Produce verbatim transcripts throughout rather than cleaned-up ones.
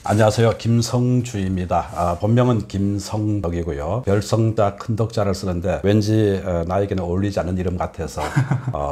안녕하세요. 김성주입니다. 아, 본명은 김성덕이고요. 별성자 큰덕자를 쓰는데 왠지 어, 나에게는 어울리지 않는 이름 같아서 어,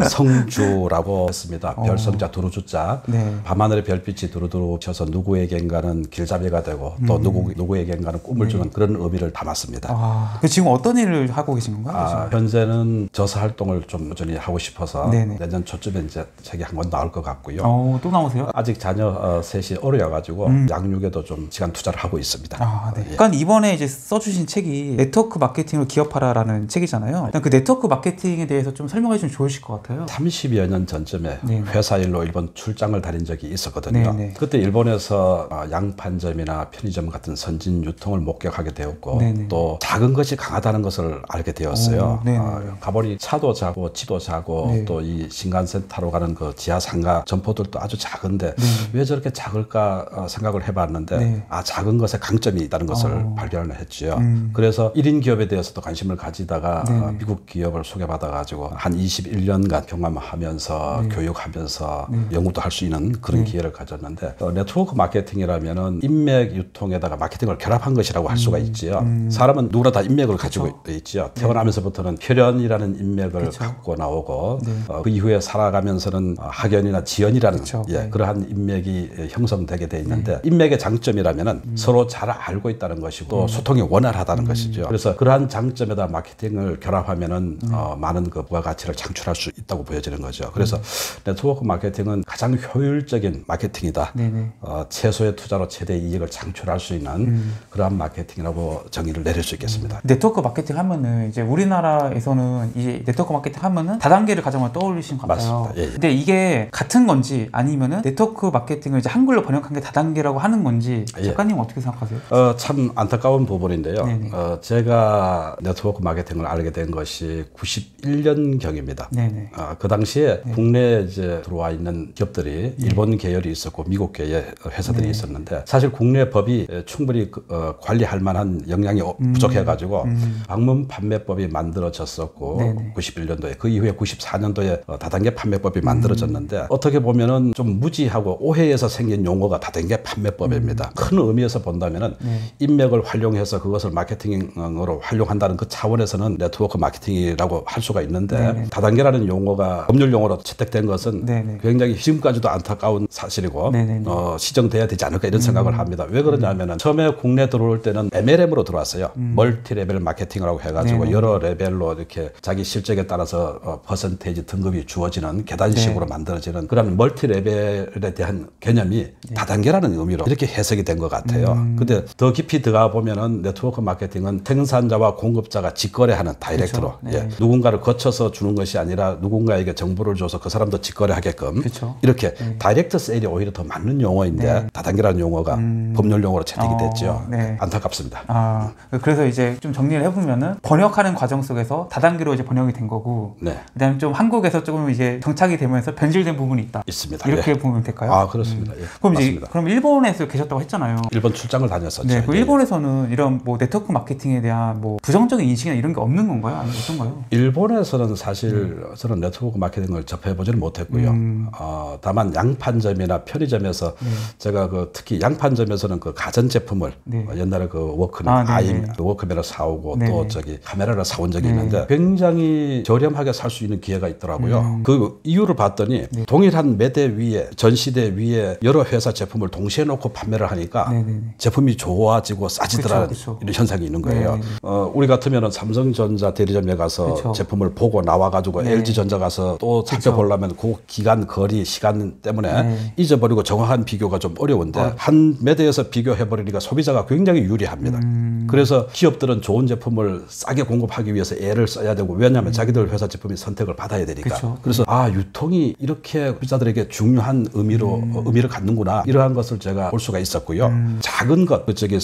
성주라고 했습니다. 어. 별성자 두루주자. 네. 밤하늘의 별빛이 두루두루 쳐서 누구에겐가는 길잡이가 되고 또 음. 누구, 누구에겐가는 꿈을 네. 주는 그런 의미를 담았습니다. 아, 지금 어떤 일을 하고 계신 건가요? 아, 현재는 저서 활동을 좀 여전히 하고 싶어서 네네. 내년 초쯤에 이제 책이 한 권 나올 것 같고요. 어, 또 나오세요? 아직 자녀 어, 셋이 어려가지고 음. 양육에도 좀 시간 투자를 하고 있습니다. 아, 네. 예. 그러니까 이번에 이제 써주신 책이 네트워크 마케팅으로 기업하라라는 책이잖아요. 일단 그 네트워크 마케팅에 대해서 좀 설명해 주면 좋으실 것 같아요. 삼십여 년 전쯤에 네네. 회사 일로 일본 출장을 다닌 적이 있었거든요. 네네. 그때 일본에서 양판점이나 편의점 같은 선진 유통을 목격하게 되었고 네네. 또 작은 것이 강하다는 것을 알게 되었어요. 오, 어, 가보니 차도 작고 집도 작고 네. 또 이 신간센 타로 가는 그 지하 상가 점포들도 아주 작은데 네. 왜 저렇게 작을까 생각을 해봤는데 네. 아 작은 것에 강점이 있다는 것을 어. 발견을 했지요. 음. 그래서 일 인 기업에 대해서도 관심을 가지다가 어, 미국 기업을 소개받아 가지고 한 이십일 년간 경험하면서 네. 교육하면서 네. 연구도 할 수 있는 그런 네. 기회를 가졌는데 어, 네트워크 마케팅이라면은 인맥 유통에다가 마케팅을 결합한 것이라고 할 음. 수가 있지요. 음. 사람은 누구나 다 인맥을 그쵸. 가지고 있지요. 네. 태어나면서부터는 혈연이라는 인맥을 그쵸. 갖고 나오고 네. 어, 그 이후에 살아가면서는 학연이나 지연이라는 예, 네. 그러한 인맥이 형성되게 돼 있는데 네. 인맥의 장점이라면은 음. 서로 잘 알고 있다는 것이고 음. 소통이 원활하다는 음. 것이죠. 그래서 그러한 장점에다 마케팅을 결합하면은 음. 어, 많은 그 부가가치를 창출할 수 있다고 보여지는 거죠. 그래서 음. 네트워크 마케팅은 가장 효율적인 마케팅이다. 어, 최소의 투자로 최대 이익을 창출할 수 있는 음. 그러한 마케팅이라고 정의를 내릴 수 있겠습니다. 음. 네트워크 마케팅 하면은 이제 우리나라에서는 이제 네트워크 마케팅 하면은 다단계를 가장 떠올리신 것 같아요. 맞습니다. 예, 예. 근데 이게 같은 건지 아니면은 네트워크 마케팅을 이제 한글로 번역한 게 다단계라고 하는 건지 작가님 예. 어떻게 생각하세요? 어, 참 안타까운 부분인데요. 어, 제가 네트워크 마케팅을 알게 된 것이 구십일 년경입니다. 어, 그 당시에 네네. 국내에 이제 들어와 있는 기업들이 네. 일본 계열이 있었고 미국 계열 회사들이 네네. 있었는데 사실 국내 법이 충분히 어, 관리할 만한 역량이 음. 부족해가지고 음. 방문 판매법이 만들어졌었고 네네. 구십일 년도에 그 이후에 구십사 년도에 어, 다단계 판매법이 만들어졌는데 음. 어떻게 보면은 좀 무지하고 오해에서 생긴 용어가 다단계 판매법입니다. 음. 큰 의미에서 본다면은 네. 인맥을 활용해서 그것을 마케팅으로 활용한다는 그 차원에서는 네트워크 마케팅이라고 할 수가 있는데 네네. 다단계라는 용어가 법률 용어로 채택된 것은 네네. 굉장히 지금까지도 안타까운 사실이고 어, 시정돼야 되지 않을까 이런 음. 생각을 합니다. 왜 그러냐면은 음. 처음에 국내 들어올 때는 엠엘엠으로 들어왔어요. 음. 멀티 레벨 마케팅이라고 해가지고 네네. 여러 레벨로 이렇게 자기 실적에 따라서 어, 퍼센테이지 등급이 주어지는 계단식으로 네. 만들어지는 그런 멀티 레벨에 대한 개념이 네. 다단계라는 의미로 이렇게 해석이 된 것 같아요. 음. 근데 더 깊이 들어가 보면은 네트워크 마케팅은 생산자와 공급자가 직거래하는 다이렉트로 네. 예. 누군가를 거쳐서 주는 것이 아니라 누군가에게 정보를 줘서 그 사람도 직거래하게끔 그쵸. 이렇게 네. 다이렉트 세일이 오히려 더 맞는 용어인데 네. 다단계라는 용어가 음. 법률 용어로 채택이 어, 됐죠. 네. 안타깝습니다. 아, 그래서 이제 좀 정리를 해보면은 번역하는 과정 속에서 다단계로 이제 번역이 된 거고 네. 그다음에 좀 한국에서 조금 이제 정착이 되면서 변질된 부분이 있다. 있습니다. 이렇게 예. 보면 될까요? 아, 그렇습니다. 음. 예. 그럼 맞습니다. 이제 그럼 일본에서 계셨다고 했잖아요. 일본 출장을 다녔었죠. 네, 그 예. 일본에서는 이런 뭐 네트워크 마케팅에 대한 뭐 부정적인 인식이나 이런 게 없는 건가요? 아니면 어떤가요? 일본에서는 사실 음. 저는 네트워크 마케팅을 접해보지는 못했고요. 음. 어, 다만 양판점이나 편의점에서 네. 제가 그 특히 양판점에서는 그 가전 제품을 네. 어, 옛날에 그 워크맨, 아, 아임 그 워크맨을 사오고 네네. 또 저기 카메라를 사온 적이 네네. 있는데 굉장히 저렴하게 살 수 있는 기회가 있더라고요. 음. 그 이유를 봤더니 네. 동일한 매대 위에 전시대 위에 여러 회사 제품을 동시에 놓고 판매를 하니까 네네. 제품이 좋아지고 싸지더라는 그쵸, 그쵸. 이런 현상이 있는 거예요. 어, 우리 같으면은 삼성전자 대리점에 가서 그쵸. 제품을 보고 나와가지고 네. 엘지전자 가서 또 살펴보려면 그 기간, 거리, 시간 때문에 네. 잊어버리고 정확한 비교가 좀 어려운데 어. 한 매대에서 비교해버리니까 소비자가 굉장히 유리합니다. 음. 그래서 기업들은 좋은 제품을 싸게 공급하기 위해서 애를 써야 되고 왜냐하면 음. 자기들 회사 제품이 선택을 받아야 되니까. 그쵸. 그래서 아 유통이 이렇게 소비자들에게 중요한 의미로 음. 어, 의미를 갖는구나 이러한 것을 제가 볼 수가 있었고요. 음. 작은 것, 그 저기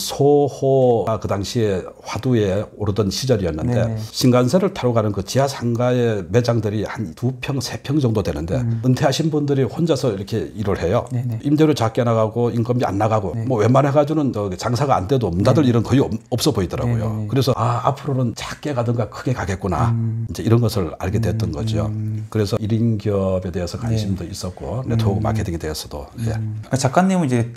소호가 그 당시에 화두에 오르던 시절이었는데 네네. 신간세를 타러 가는 그 지하 상가의 매장들이 한 두 평, 세 평 정도 되는데 음. 은퇴하신 분들이 혼자서 이렇게 일을 해요. 네네. 임대료 작게 나가고 인건비 안 나가고 네. 뭐 웬만해가지고는 장사가 안 돼도 문 닫을 네. 일은 거의 없어 보이더라고요. 네네. 그래서 아 앞으로는 작게 가든가 크게 가겠구나 음. 이제 이런 것을 알게 됐던 음. 거죠. 그래서 일 인 기업에 대해서 관심도 네. 있었고 네트워크 음. 마케팅에 대해서도 음. 예. 작가님은 이제 네트워크 마케팅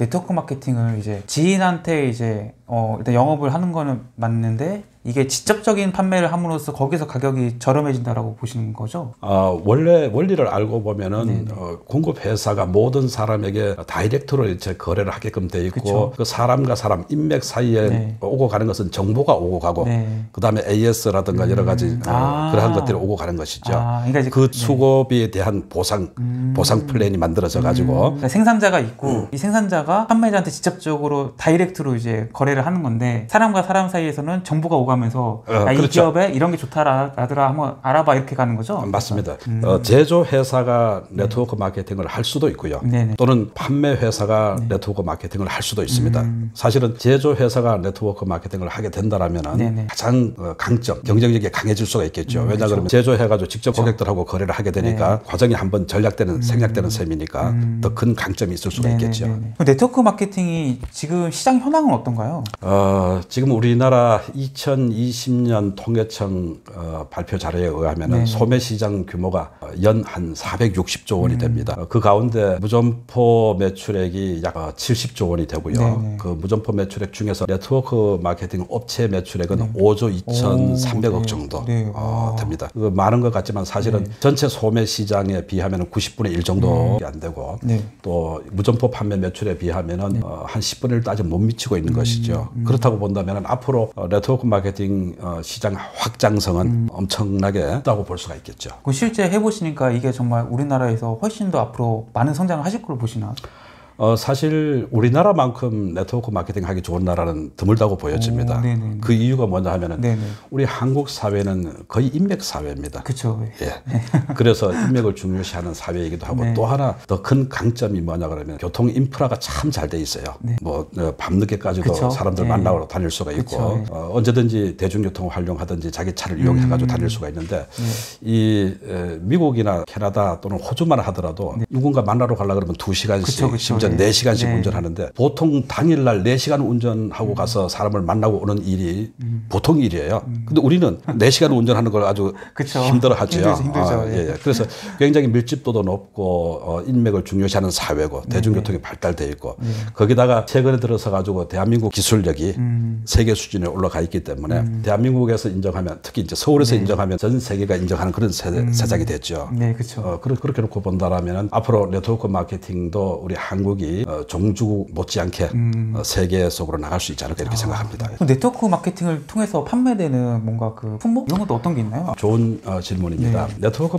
마케팅을 이제 지인한테 이제 어 일단 영업을 하는 거는 맞는데 이게 직접적인 판매를 함으로써 거기서 가격이 저렴해진다라고 보시는 거죠? 어, 원래 원리를 알고 보면은 어, 공급 회사가 모든 사람에게 다이렉트로 이제 거래를 하게끔 돼 있고 그쵸. 그 사람과 사람 인맥 사이에 네. 오고 가는 것은 정보가 오고 가고 네. 그 다음에 에이에스라든가 음. 여러 가지 어, 아. 그러한 것들이 오고 가는 것이죠. 아. 그러니까 이제 그 수급에 네. 대한 보상 음. 보상 플랜이 만들어져 가지고 음. 그러니까 생산자가 있고 음. 이 생산자가 판매자한테 직접적으로 다이렉트로 이제 거래를 하는 건데 사람과 사람 사이에서는 정보가 오고 면서 어, 야, 이 그렇죠. 기업에 이런 게 좋다라더라 한번 알아봐 이렇게 가는 거죠? 맞습니다. 음. 어, 제조 회사가 네트워크 마케팅을 할 수도 있고요. 네네. 또는 판매 회사가 네. 네트워크 마케팅을 할 수도 있습니다. 음. 사실은 제조 회사가 네트워크 마케팅을 하게 된다라면은 가장 어, 강점, 경쟁력이 강해질 수가 있겠죠. 음, 왜냐 그렇죠. 그러면 제조해가지고 직접 그렇죠. 고객들하고 거래를 하게 되니까 네. 과정이 한번 전략되는 음. 생략되는 셈이니까 음. 더 큰 강점이 있을 수가 네네네네. 있겠죠. 네트워크 마케팅이 지금 시장 현황은 어떤가요? 어, 지금 우리나라 이천이십 년 통계청 어, 발표 자료에 의하면 소매 시장 규모가 연 한 사백육십조 원이 됩니다. 음. 그 가운데 무점포 매출액이 약 칠십조 원이 되고요. 네네. 그 무점포 매출액 중에서 네트워크 마케팅 업체 매출액은 네. 오조 이천삼백억 네. 정도 네. 어, 됩니다. 그 많은 것 같지만 사실은 네. 전체 소매 시장에 비하면 구십분의 일 정도 음. 안 되고 네. 또 무점포 판매 매출에 비하면 네. 어, 한 십분의 일도 아직 못 미치고 있는 음. 것이죠. 음. 그렇다고 본다면 앞으로 어, 네트워크 마케팅 어, 시장 확장성은 음. 엄청나게 있다고 볼 수가 있겠죠. 실제 해보시니까 이게 정말 우리나라에서 훨씬 더 앞으로 많은 성장을 하실 걸로 보시나요? 어, 사실 우리나라만큼 네트워크 마케팅 하기 좋은 나라는 드물다고 보여집니다. 오, 그 이유가 뭐냐 하면은 네네. 우리 한국 사회는 거의 인맥 사회입니다. 그렇죠. 예. 그래서 인맥을 중요시하는 사회이기도 하고 네. 또 하나 더 큰 강점이 뭐냐 그러면 교통 인프라가 참 잘 돼 있어요. 네. 뭐 밤늦게까지도 그쵸? 사람들 네. 만나러 다닐 수가 있고 어, 언제든지 대중교통을 활용하든지 자기 차를 이용해 가지고 음. 다닐 수가 있는데 네. 이 에, 미국이나 캐나다 또는 호주만 하더라도 네. 누군가 만나러 가려고 그러면 두 시간씩 그쵸, 그쵸. 심지어 네 시간씩 네. 운전하는데 보통 당일날 네 시간 운전하고 음. 가서 사람을 만나고 오는 일이 음. 보통 일이에요. 음. 근데 우리는 네 시간 운전하는 걸 아주 그쵸. 힘들어 하죠. 힘들죠. 힘들죠. 아, 예, 예. 그래서 굉장히 밀집도도 높고 어, 인맥을 중요시하는 사회고 네. 대중교통이 발달되어 있고 네. 거기다가 최근에 들어서 가지고 대한민국 기술력이 음. 세계 수준에 올라가 있기 때문에 음. 대한민국에서 인정하면 특히 이제 서울에서 네. 인정하면 전 세계가 인정하는 그런 세, 음. 세상이 됐죠. 네, 그렇죠. 어, 그렇게 놓고 본다라면 앞으로 네트워크 마케팅도 우리 한국이 어, 종주국 못지않게 음. 어, 세계 속으로 나갈 수 있지 않을까 이렇게 아. 생각합니다. 네트워크 마케팅을 통해서 판매되는 뭔가 그 품목 이런 것도 어떤 게 있나요? 좋은 어, 질문입니다. 네. 네트워크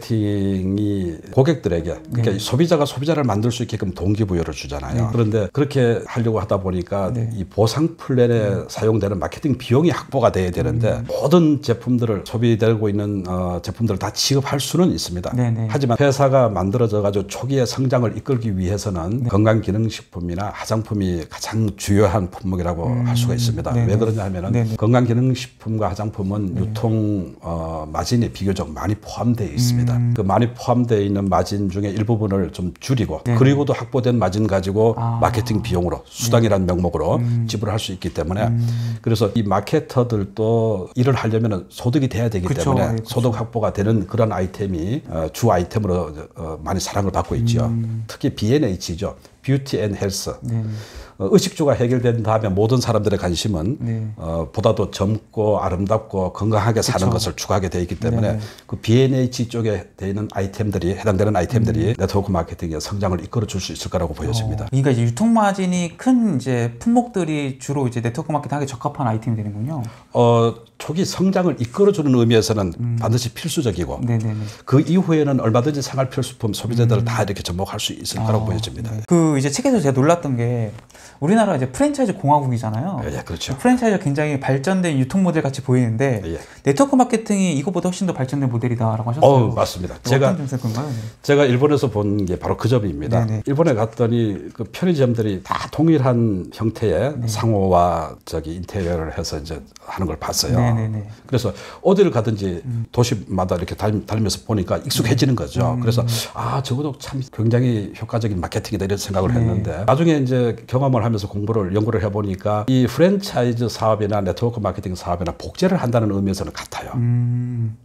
마케팅이 고객들에게 그러니까 네. 소비자가 소비자를 만들 수 있게끔 동기부여를 주잖아요. 네. 그런데 그렇게 하려고 하다 보니까 네. 이 보상 플랜에 네. 사용되는 마케팅 비용이 확보가 돼야 되는데 음. 모든 제품들을 소비되고 있는 어, 제품들을 다 취급할 수는 있습니다. 네. 네. 하지만 회사가 만들어져 가지고 초기의 성장을 이끌기 위해서는 네. 건강기능식품이나 화장품이 가장 주요한 품목이라고 음. 할 수가 있습니다. 네네. 왜 그러냐 하면은 네네. 건강기능식품과 화장품은 네. 유통 어, 마진이 비교적 많이 포함되어 있습니다. 음. 그 많이 포함되어 있는 마진 중에 일부분을 좀 줄이고 네네. 그리고도 확보된 마진 가지고 아. 마케팅 비용으로 수당이라는 네. 명목으로 음. 지불할 수 있기 때문에 음. 그래서 이 마케터들도 일을 하려면 소득이 돼야 되기 그쵸. 때문에 네, 소득 확보가 되는 그런 아이템이 어, 주 아이템으로 어, 많이 사랑을 받고 있죠. 음. 특히 비엔에이치죠. 뷰티 앤 헬스. 네. 어, 의식주가 해결된 다음에 모든 사람들의 관심은 네. 어, 보다도 젊고 아름답고 건강하게 그쵸. 사는 것을 추구하게 되어 있기 때문에 네. 그 비엔에이치 쪽에 되어 있는 아이템들이 해당되는 아이템들이 음. 네트워크 마케팅의 성장을 이끌어 줄 수 있을 거라고 보여집니다. 어, 그러니까 이제 유통 마진이 큰 이제 품목들이 주로 이제 네트워크 마케팅하기 적합한 아이템이 되는군요. 어, 초기 성장을 이끌어주는 의미에서는 음. 반드시 필수적이고 네네네. 그 이후에는 얼마든지 생활 필수품 소비자들을 음. 다 이렇게 접목할 수 있을 아, 거라고 보여집니다. 네. 그 이제 책에서 제가 놀랐던 게 우리나라 이제 프랜차이즈 공화국이잖아요. 예, 그렇죠. 프랜차이즈가 굉장히 발전된 유통 모델 같이 보이는데 예. 네트워크 마케팅이 이것보다 훨씬 더 발전된 모델이다라고 하셨어요. 어, 맞습니다. 제가 어떤 점에서 그런가요? 네. 제가 일본에서 본 게 바로 그 점입니다. 네네. 일본에 갔더니 그 편의점들이 다 동일한 형태의 네. 상호와 저기 인테리어를 해서 이제 하는 걸 봤어요. 네네네. 그래서 어디를 가든지 음. 도시마다 이렇게 다니면서 보니까 익숙해지는 거죠. 음. 그래서 아 저것도 참 굉장히 효과적인 마케팅이다 이런 생각을 네. 했는데 나중에 이제 경험을 하면서 공부를 연구를 해보니까 이 프랜차이즈 사업이나 네트워크 마케팅 사업이나 복제를 한다는 의미에서는 같아요. 음.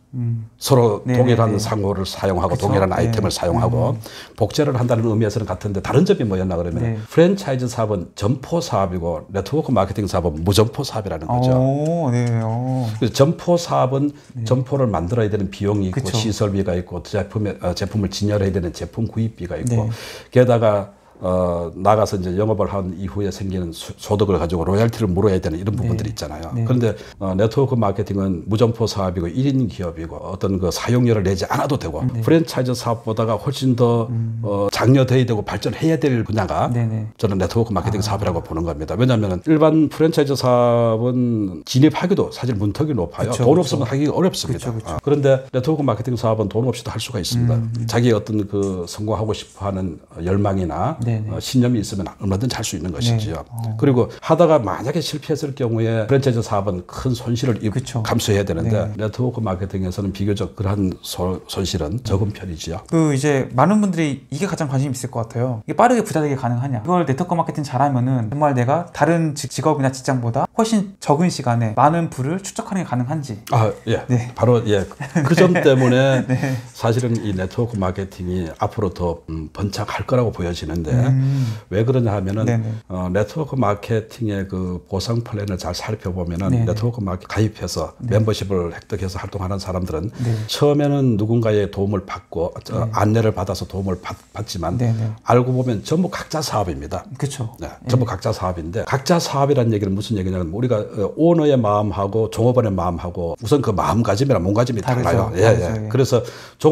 음. 서로 네네네. 동일한 상호를 사용하고 그쵸? 동일한 아이템을 네. 사용하고 음. 복제를 한다는 의미에서는 같은데 다른 점이 뭐였나 그러면 네. 프랜차이즈 사업은 점포 사업이고 네트워크 마케팅 사업은 무점포 사업이라는 거죠. 오, 네. 오. 그래서 점포 사업은 네. 점포를 만들어야 되는 비용이 있고 그쵸? 시설비가 있고 제품에, 어, 제품을 진열해야 되는 제품 구입비가 있고 네. 게다가 어, 나가서 이제 영업을 한 이후에 생기는 수, 소득을 가지고 로열티를 물어야 되는 이런 부분들이 네. 있잖아요. 네. 그런데 어, 네트워크 마케팅은 무점포 사업이고 일 인 기업이고 어떤 그 사용료를 내지 않아도 되고 네. 프랜차이즈 사업보다가 훨씬 더 음. 어, 장려돼야 되고 발전해야 될 분야가 네네. 저는 네트워크 마케팅 아. 사업이라고 보는 겁니다. 왜냐하면 일반 프랜차이즈 사업은 진입하기도 사실 문턱이 높아요. 그쵸, 돈 그쵸. 없으면 하기가 어렵습니다. 그쵸, 그쵸. 어, 그런데 네트워크 마케팅 사업은 돈 없이도 할 수가 있습니다. 음. 자기 어떤 그 성공하고 싶어하는 열망이나 어, 신념이 있으면 얼마든지 할 수 있는 것이지요. 네. 어. 그리고 하다가 만약에 실패했을 경우에 프랜차이즈 사업은 큰 손실을 그쵸. 감수해야 되는데 네. 네트워크 마케팅에서는 비교적 그러한 소, 손실은 적은 편이지요. 그 이제 많은 분들이 이게 가장 관심이 있을 것 같아요. 이게 빠르게 부자 되게 가능하냐? 이걸 네트워크 마케팅 잘하면은 정말 내가 다른 직업이나 직장보다 훨씬 적은 시간에 많은 부를 축적하는 게 가능한지. 아, 예. 네. 바로 예. 그 점 때문에 네. 사실은 이 네트워크 마케팅이 앞으로 더 음, 번창할 거라고 보여지는데 음. 왜 그러냐 하면은 어, 네트워크 마케팅의 그 보상 플랜을 잘 살펴보면은 네네. 네트워크 마케팅 가입해서 네. 멤버십을 획득해서 활동하는 사람들은 네. 처음에는 누군가의 도움을 받고 네. 어, 안내를 받아서 도움을 받, 받지만 네네. 알고 보면 전부 각자 사업입니다. 그렇죠. 네, 전부 네. 각자 사업인데 각자 사업이라는 얘기는 무슨 얘기냐면 우리가 오너의 마음하고 종업원의 마음하고 우선 그 마음가짐이나 몸가짐이 달라요. 예, 예. 그래서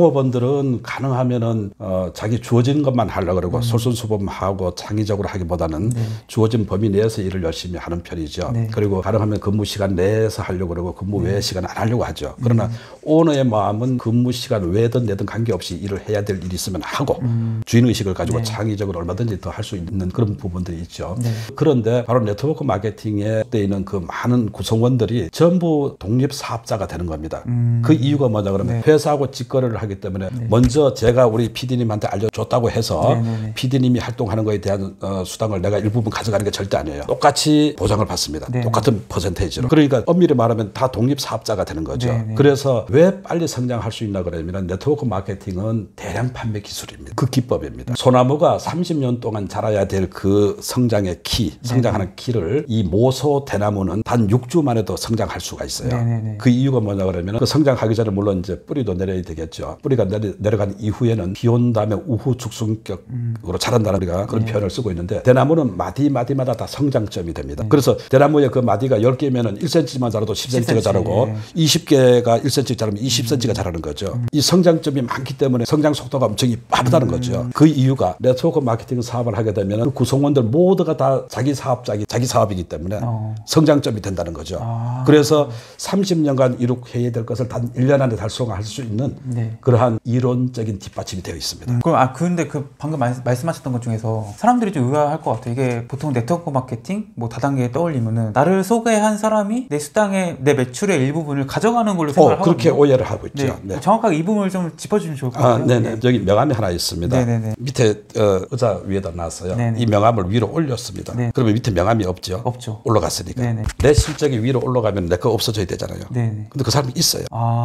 종업원들은 가능하면은 어, 자기 주어진 것만 하려고 그러고 음. 솔선수범하고 창의적으로 하기보다는 네. 주어진 범위 내에서 일을 열심히 하는 편이죠. 네. 그리고 가능하면 근무 시간 내에서 하려고 그러고 근무 네. 외의 시간 안 하려고 하죠. 그러나 음. 오너의 마음은 근무 시간 외든 내든 관계없이 일을 해야 될 일이 있으면 하고 음. 주인의식을 가지고 네. 창의적으로 얼마든지 더 할 수 있는 그런 부분들이 있죠. 네. 그런데 바로 네트워크 마케팅에 있는 그 많은 구성원들이 전부 독립사업자가 되는 겁니다. 음. 그 이유가 뭐냐 그러면 네. 회사하고 직거래를 하기 때문에 네. 먼저 제가 우리 피디님한테 알려줬다고 해서 네네네. 피디님이 활동하는 거에 대한 어, 수당을 내가 일부분 가져가는 게 절대 아니에요. 똑같이 보상을 받습니다. 네네. 똑같은 퍼센테이지로. 그러니까 엄밀히 말하면 다 독립사업자가 되는 거죠. 네네. 그래서 왜 빨리 성장할 수 있나 그러면 네트워크 마케팅은 대량 판매 기술입니다. 그 기법입니다. 소나무가 삼십 년 동안 자라야 될 그 성장의 키, 성장하는 네네. 키를 이 모소 대나무는 단 육 주 만에도 성장할 수가 있어요. 네네네. 그 이유가 뭐냐 그러면 그 성장하기 전에 물론 이제 뿌리도 내려야 되겠죠. 뿌리가 내려, 내려간 이후에는 비 온 다음에 우후 죽순격으로 음. 자란다는 우리가 그런 네. 표현을 쓰고 있는데 대나무는 마디 마디마다 다 성장점이 됩니다. 네. 그래서 대나무의 그 마디가 열 개면은 일 센티미터만 자라도 십 센티미터가 자라고 네. 이십 개가 일 센티미터 자라면 이십 센티미터가 자라는 거죠. 음. 이 성장점이 많기 때문에 성장 속도가 엄청 빠르다는 음. 거죠. 그 이유가 네트워크 마케팅 사업을 하게 되면 그 구성원들 모두가 다 자기 사업자기 자기 사업이기 때문에 어. 성장점이 된다는 거죠. 아. 그래서 삼십 년간 이룩해야 될 것을 단 일 년 안에 달성할 수 있는 네. 그러한 이론적인 뒷받침이 되어 있습니다. 음. 그럼 아 근데 그 방금 말, 말씀하셨던 것 중에서 사람들이 좀 의아할 것 같아요. 이게 보통 네트워크 마케팅 뭐 다단계에 떠올리면은 나를 소개한 사람이 내 수당의 내 매출의 일부분을 가져가는 걸로 생각을 하고 그렇게 오해를 하고 있죠. 네. 네. 정확하게 이 부분을 좀 짚어주면 좋을 것 같아요. 아, 네네. 네. 여기 명함이 하나 있습니다. 네네네. 밑에 어, 의자 위에다 놨어요. 네네. 이 명함을 위로 올렸습니다. 네. 그러면 밑에 명함이 없죠. 없죠. 올라갔으니까. 네네. 내 실적이 위로 올라가면 내 거 없어져야 되잖아요. 네네. 근데 그 사람이 있어요.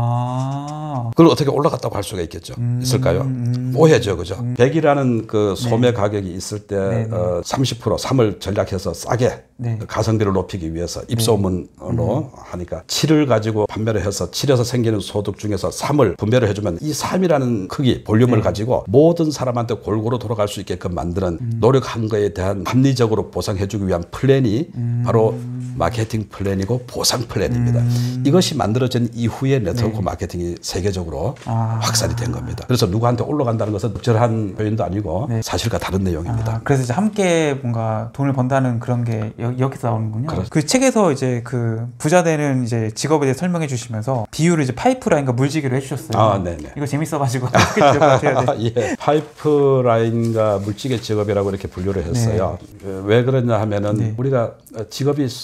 아. 그걸 어떻게 올라갔다고 할 수가 있겠죠. 음... 있을까요? 음... 오해죠, 그죠? 음... 백이라는 그 소매 네. 가격이 있을 때 어, 삼십 퍼센트 삼을 전략해서 싸게 네. 가성비를 높이기 위해서 입소문으로 네. 하니까 칠을 가지고 판매를 해서 칠에서 생기는 소득 중에서 삼을 분배를 해주면 이 삼이라는 크기, 볼륨을 네. 가지고 모든 사람한테 골고루 돌아갈 수 있게끔 만드는 음. 노력한 거에 대한 합리적으로 보상해주기 위한 플랜이 음. 바로 마케팅 플랜이고 보상 플랜입니다. 음. 이것이 만들어진 이후에 네트워크 네. 마케팅이 세계적으로 아. 확산이 된 겁니다. 그래서 누구한테 올라간다는 것은 적절한 표현도 아니고 네. 사실과 다른 내용입니다. 아, 그래서 이제 함께 뭔가 돈을 번다는 그런 게 여, 여기서 나오는군요. 그렇... 그 책에서 이제 그 부자 되는 이제 직업에 대해 설명해 주시면서 비유를 이제 파이프라인과 물지기로 해주셨어요. 아, 네네. 이거 재밌어가지고 어떻게 기억하셔야 돼요? 예, 파이프라인과 물지개 직업이라고 이렇게 분류를 했어요. 네. 왜 그러냐 하면은 네. 우리가 직업이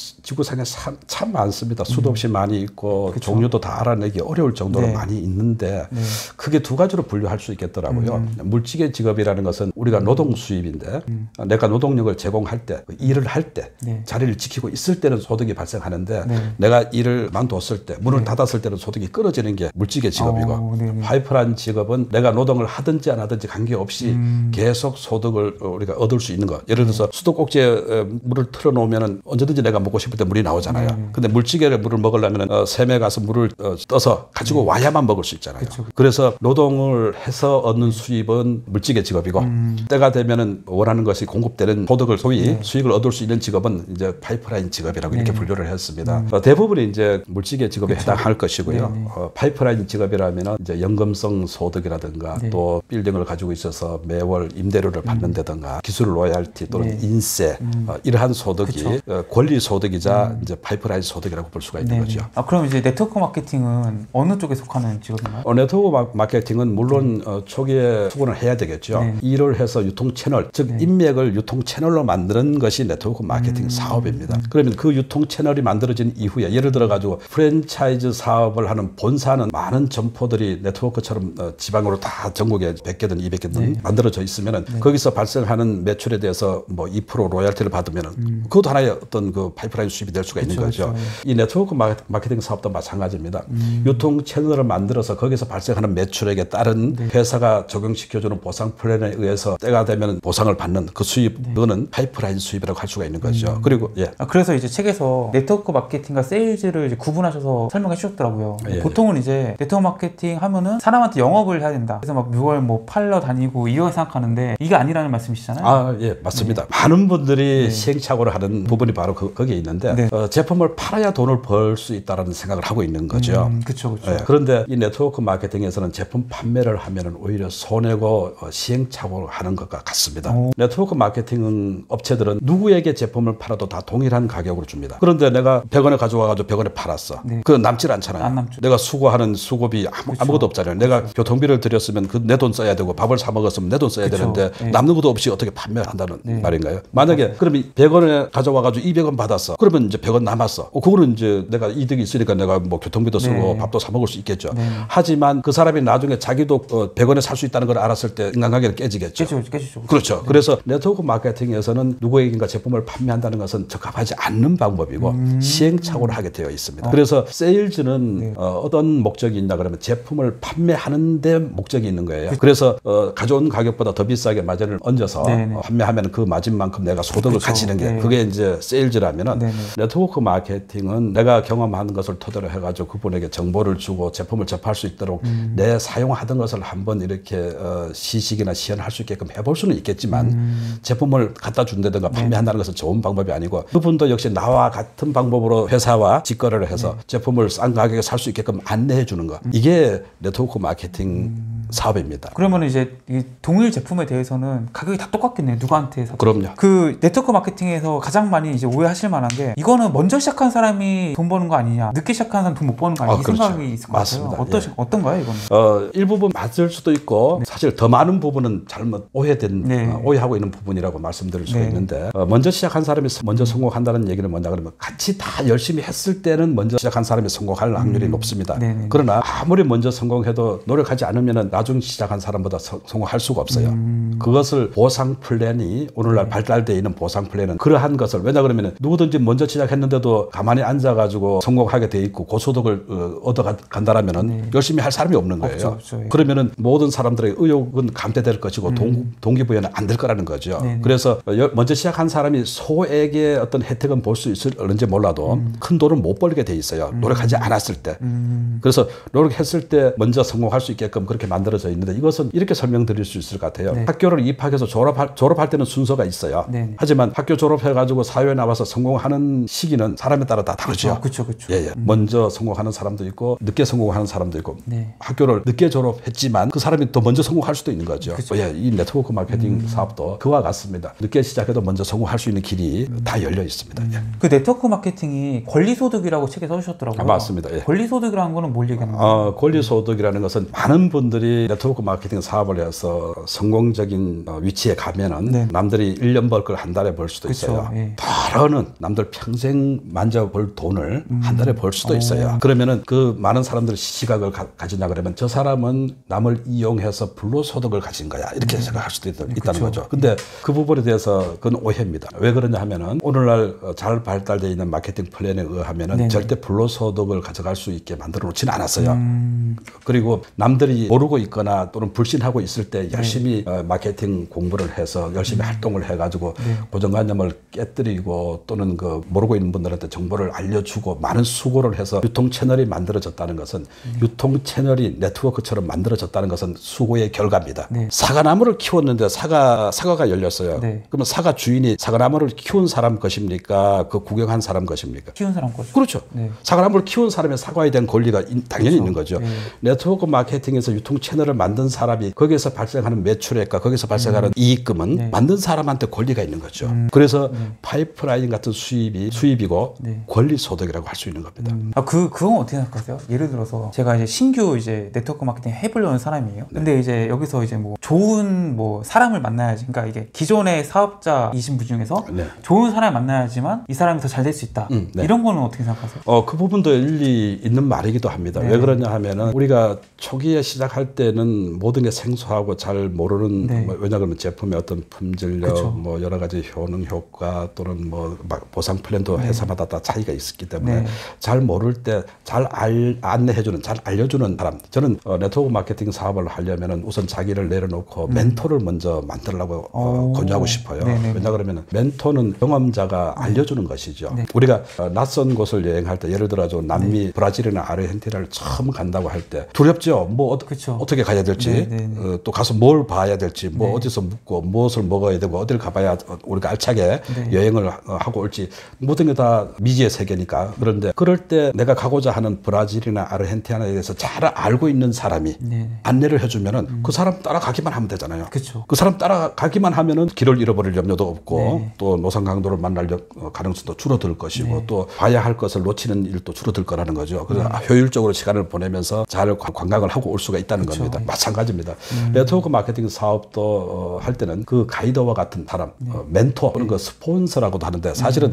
지구상에 참, 참 많습니다. 수도 없이 음. 많이 있고 그쵸. 종류도 다 알아내기 어려울 정도로 네. 많이 있는데 네. 크게 두 가지로 분류할 수 있겠더라고요. 음. 물지개 직업이라는 것은 우리가 노동 수입인데 음. 내가 노동력을 제공할 때, 일을 할 때, 네. 자리를 지키고 있을 때는 소득이 발생하는데 네. 내가 일을 만뒀을 때, 문을 네. 닫았을 때는 소득이 끊어지는 게 물지개 직업이고 오, 파이프라인 직업은 내가 노동을 하든지 안 하든지 관계없이 음. 계속 소득을 우리가 얻을 수 있는 거. 예를 들어서 네. 수도꼭지에 물을 틀어놓으면 언제든지 내가 먹고 싶을 때 물이 나오잖아요. 네. 근데 물지개를 물을 먹으려면 어, 샘에 가서 물을 어, 떠서 가지고 네. 와야만 먹을 수 있잖아요. 그쵸. 그래서 노동을 해서 얻는 수입은 물지개 직업이고 음. 때가 되면은 원하는 것이 공급되는 소득을 소위 네. 수익을 얻을 수 있는 직업은 이제 파이프라인 직업이라고 네. 이렇게 분류를 했습니다. 음. 어, 대부분이 이제 물지개 직업에 그쵸. 해당할 것이고요. 네. 어, 파이프라인 직업이라면 이제 연금성 소득이라든가 네. 또 빌딩을 가지고 있어서 매월 임대료를 받는다든가 음. 기술 로얄티 또는 네. 인세 음. 어, 이러한 소득이 어, 권리 소득이자 음. 이제 파이프라인 소득이라고 볼 수가 있는 네네. 거죠. 아, 그럼 이제 네트워크 마케팅은 어느 쪽에 속하는 직업인가요? 어, 네트워크 마케팅은 물론 네. 어, 초기에 수고를 해야 되겠죠. 네. 일을 해서 유통 채널, 즉 네. 인맥을 유통 채널로 만드는 것이 네트워크 마케팅 음. 사업입니다. 음. 그러면 그 유통 채널이 만들어진 이후에 예를 들어 가지고 프랜차이즈 사업을 하는 본사는 많은 점포들이 네트워크처럼 어, 지방으로 다 전국에 백 개든 이백 개든 네. 만들어져 있으면은 네. 거기서 발생하는 매출에 대해서 뭐 이 퍼센트 로얄티를 받으면은 음. 그것도 하나의 어떤 그 파이프라인 수입이 될 수가 그쵸, 있는 거죠. 그쵸. 이 네트워크 마케팅 사업도 마찬가지입니다. 음. 유통 채널을 만들어서 거기서 발생하는 매출액에 따른 네. 회사가 적용시켜주는 보상 플랜에 의해서 때가 되면 보상을 받는 그 수입, 네. 그거는 파이프라인 수입이라고 할 수가 있는 거죠. 음. 그리고 예. 아, 그래서 이제 책에서 네트워크 마케팅과 세일즈를 이제 구분하셔서 설명해 주셨더라고요. 예. 보통은 이제 네트워크 마케팅 하면은 사람한테 영업을 해야 된다. 그래서 막 뮤월 뭐 팔러 다니고 이렇게 생각하는데 이게 아니라는 말씀이시잖아요. 아, 예, 맞습니다. 네. 많은 분들이 네. 시행착오를 하는 부분이 바로 그, 거기에 있는데 네. 어, 제품을 팔아야 돈을 벌 수 있다는 생각을 하고 있는 거죠. 음, 그렇죠, 그렇죠. 예, 그런데 이 네트워크 마케팅에서는 제품 판매를 하면은 오히려 손해고 어, 시행착오를 하는 것과 같습니다. 오. 네트워크 마케팅 업체들은 누구에게 제품을 팔아도 다 동일한 가격으로 줍니다. 그런데 내가 백 원에 가져와가지고 백 원에 팔았어. 네. 그건 남질 않잖아요. 안 남죠. 내가 수고하는 수고비 아무, 그렇죠. 아무것도 없잖아요. 내가 그렇죠. 교통비를 들였으면 그 내 돈 써야 되고 밥을 사 먹었으면 내 돈 써야 그렇죠. 되는데 네. 남는 것도 없이 어떻게 판매를 한다는 네. 말인가요? 만약에 네. 그러면 백 원에 가져와가지고 이백 원 받았어. 그러면 이제 백 원 남았어. 어, 그거는 이제 내가 이득이 있으니까 내가 뭐 교통비도 쓰고 네. 밥도 사 먹을 수 있겠죠. 네. 하지만 그 사람이 나중에 자기도 어, 백 원에 살 수 있다는 걸 알았을 때 인간관계는 깨지겠죠. 깨지죠, 깨지죠. 그렇죠. 네. 그래서 네트워크 마케팅에서는 누구에게인가 제품을 판매한다는 것은 적합하지 않는 방법이고 음. 시행착오를 하게 되어 있습니다. 어. 그래서 세일즈는 네. 어, 어떤 목적이 있나 그러면 제품을 판매하는 데 목적이 있는 거예요. 그... 그래서 어, 가져온 가격보다 더 비싸게 마진을 얹어서 어, 판매하면 그 마진만큼 내가 소득을 그쵸. 가지는 게 네. 그게 이제 세일즈라면은 네네. 네트워크 마케팅은 내가 경험한 것을 토대로 해가지고 그분에게 정보를 주고 제품을 접할 수 있도록 음. 내 사용하던 것을 한번 이렇게 어, 시식이나 시연할 수 있게끔 해볼 수는 있겠지만 음. 제품을 갖다 준다든가 판매한다는 네. 것은 좋은 방법이 아니고 그분도 역시 나와 같은 방법으로 회사와 직거래를 해서 네. 제품을 싼 가격에 살 수 있게끔 안내해 주는 것 음. 이게 네트워크 마케팅 음. 사업입니다. 그러면 이제 이 동일 제품에 대해서는 가격이 다 똑같겠네요. 누구한테 사도. 그럼요. 그 네트워크 마케팅에서 가장 많이 이제 오해하실 만한 게 이거는 먼저 시작한 사람이 돈 버는 거 아니냐, 늦게 시작한 사람 돈 못 버는 거 아니냐 아, 이 그렇죠. 생각이 있을 것 맞습니다. 같아요. 어떠, 예. 어떤가요, 이거는? 어, 일부분 맞을 수도 있고 네. 사실 더 많은 부분은 잘못 오해된 네. 어, 오해하고 있는 부분이라고 말씀드릴 수가 네. 있는데 어, 먼저 시작한 사람이 먼저 성공한다는 얘기는 뭐냐 그러면 같이 다 열심히 했을 때는 먼저 시작한 사람이 성공할 확률이 음. 높습니다. 네네. 그러나 아무리 먼저 성공해도 노력하지 않으면 나중 시작한 사람보다 서, 성공할 수가 없어요. 음. 그것을 보상 플랜이 오늘날 네. 발달되어 있는 보상 플랜은 그러한 것을 왜냐 그러면 누구든지 먼저 시작했는데도 가만히 앉아가지고 성공하게 돼 있고 고소득을 어, 얻어간다라면은 네. 열심히 할 사람이 없는 거예요. 없죠, 없죠. 예. 그러면은 모든 사람들의 의욕은 감퇴될 것이고 음. 동, 동기부여는 안 될 거라는 거죠. 네네. 그래서 먼저 시작한 사람이 소액의 어떤 혜택은 볼 수 있을지 몰라도 음. 큰 돈은 못 벌게 돼 있어요. 음. 노력하지 않았을 때. 음. 그래서 노력했을 때 먼저 성공할 수 있게끔 그렇게 만들어져 있는데 이것은 이렇게 설명드릴 수 있을 것 같아요. 네. 학교를 입학해서 졸업할, 졸업할 때는 순서가 있어요. 네네. 하지만 학교 졸업해가지고 사회에 나와서 성공하는 시기는 사람에 따라 다 다르죠. 그렇죠, 그렇죠. 예, 예. 음. 먼저 성공하는 사람도 있고 늦게 성공하는 사람도 있고 네. 학교를 늦게 졸업했지만 그 사람이 더 먼저 성공할 수도 있는 거죠. 그렇죠. 예, 이 네트워크 마케팅 음. 사업도 그와 같습니다. 늦게 시작해도 먼저 성공할 수 있는 길이 음. 다 열려 있습니다. 음. 예. 그 네트워크 마케팅이 권리소득이라고 책에 써주셨더라고요. 아, 맞습니다. 예. 권리소득이라는 거는 뭘 얘기하는 거예요? 어, 권리소득이라는 것은 많은 분들이 사람들이 네트워크 마케팅 사업을 해서 성공적인 위치에 가면은 네. 남들이 일 년 벌 걸 한 달에 벌 수도 그쵸, 있어요. 예. 다른 남들 평생 만져볼 돈을 음. 한 달에 벌 수도 있어요. 오. 그러면은 그 많은 사람들이 시각을 가, 가지냐 그러면 저 사람은 남을 이용해서 불로소득을 가진 거야. 이렇게 음. 생각할 수도 있, 있다는 그쵸. 거죠. 근데 그 부분에 대해서 그건 오해입니다. 왜 그러냐 하면은 오늘날 잘 발달되어 있는 마케팅 플랜에 의하면은 네네. 절대 불로소득을 가져갈 수 있게 만들어 놓지는 않았어요. 음. 그리고 남들이 모르고 있거나 또는 불신하고 있을 때 열심히 네. 어, 마케팅 공부를 해서 열심히 음. 활동을 해가지고 네. 고정관념을 깨뜨리고 또는 그 모르고 있는 분들한테 정보를 알려주고 많은 수고를 해서 유통 채널이 만들어졌다는 것은 네. 유통 채널이 네트워크처럼 만들어졌다는 것은 수고의 결과입니다. 네. 사과나무를 키웠는데 사과 사과가 열렸어요. 네. 그러면 사과 주인이 사과나무를 키운 사람 것입니까? 그 구경한 사람 것입니까? 키운 사람 것이죠. 그렇죠. 네. 사과나무를 키운 사람의 사과에 대한 권리가 당연히 그렇죠. 있는 거죠. 네. 네트워크 마케팅에서 유통 채널을 만든 사람이 거기에서 발생하는 매출액과 거기서 발생하는 음. 이익금은 네. 만든 사람한테 권리가 있는 거죠. 음. 그래서 네. 파이프라인 같은 수입이 수입이고 네. 권리 소득이라고 할 수 있는 겁니다. 음. 아, 그 그건 어떻게 생각하세요? 예를 들어서 제가 이제 신규 이제 네트워크 마케팅 해보려는 사람이에요. 네. 근데 이제 여기서 이제 뭐 좋은 뭐 사람을 만나야지. 그러니까 이게 기존의 사업자이신 분 중에서 네. 좋은 사람을 만나야지만 이 사람이 더 잘 될 수 있다. 음, 네. 이런 거는 어떻게 생각하세요? 어, 그 부분도 일리 있는 말이기도 합니다. 네. 왜 그러냐 하면은 우리가 초기에 시작할 때는 모든 게 생소하고 잘 모르는 네. 뭐 왜냐 그러면 제품의 어떤 품질력, 그쵸. 뭐 여러 가지 효능 효과 또는 뭐 보상 플랜도 네. 회사마다 다 차이가 있었기 때문에 네. 잘 모를 때 잘 안내해주는, 잘 알려주는 사람. 저는 어, 네트워크 마케팅 사업을 하려면은 우선 자기를 내려놓고 음. 멘토를 먼저 만들려고 어, 권유하고 싶어요. 네네네. 왜냐 그러면 멘토는 경험자가 네. 알려주는 것이죠. 네. 우리가 어, 낯선 곳을 여행할 때 예를 들어서 남미, 네. 브라질이나 아르헨티나를 처음 간다고 할 때 두렵죠. 뭐 어, 어떻게 가야 될지, 어, 또 가서 뭘 봐야 될지, 뭐 네. 어디서 묵고 무엇을 먹어야 되고 어디를 가봐야 우리가 알차게 네. 여행을 하고 올지 모든 게 다 미지의 세계니까. 그런데 그럴 때 내가 가고자 하는 브라질이나 아르헨티나에 대해서 잘 알고 있는 사람이 네. 안내를 해주면은 음. 그 사람 따라가기만 하면 되잖아요. 그쵸. 그 사람 따라가기만 하면은 길을 잃어버릴 염려도 없고 네. 또 노상 강도를 만날 가능성도 줄어들 것이고 네. 또 봐야 할 것을 놓치는 일도 줄어들 거라는 거죠. 그래서 네. 효율적으로 시간을 보내면서 잘 관광을 하고 올 수가 있다는 그쵸. 겁니다. 마찬가지입니다. 음. 네트워크 마케팅 사업도 어, 할 때는 그 가이드와 같은 사람, 네. 어, 멘토 또는 네. 그 스폰서라고도 하는데 사실은 음.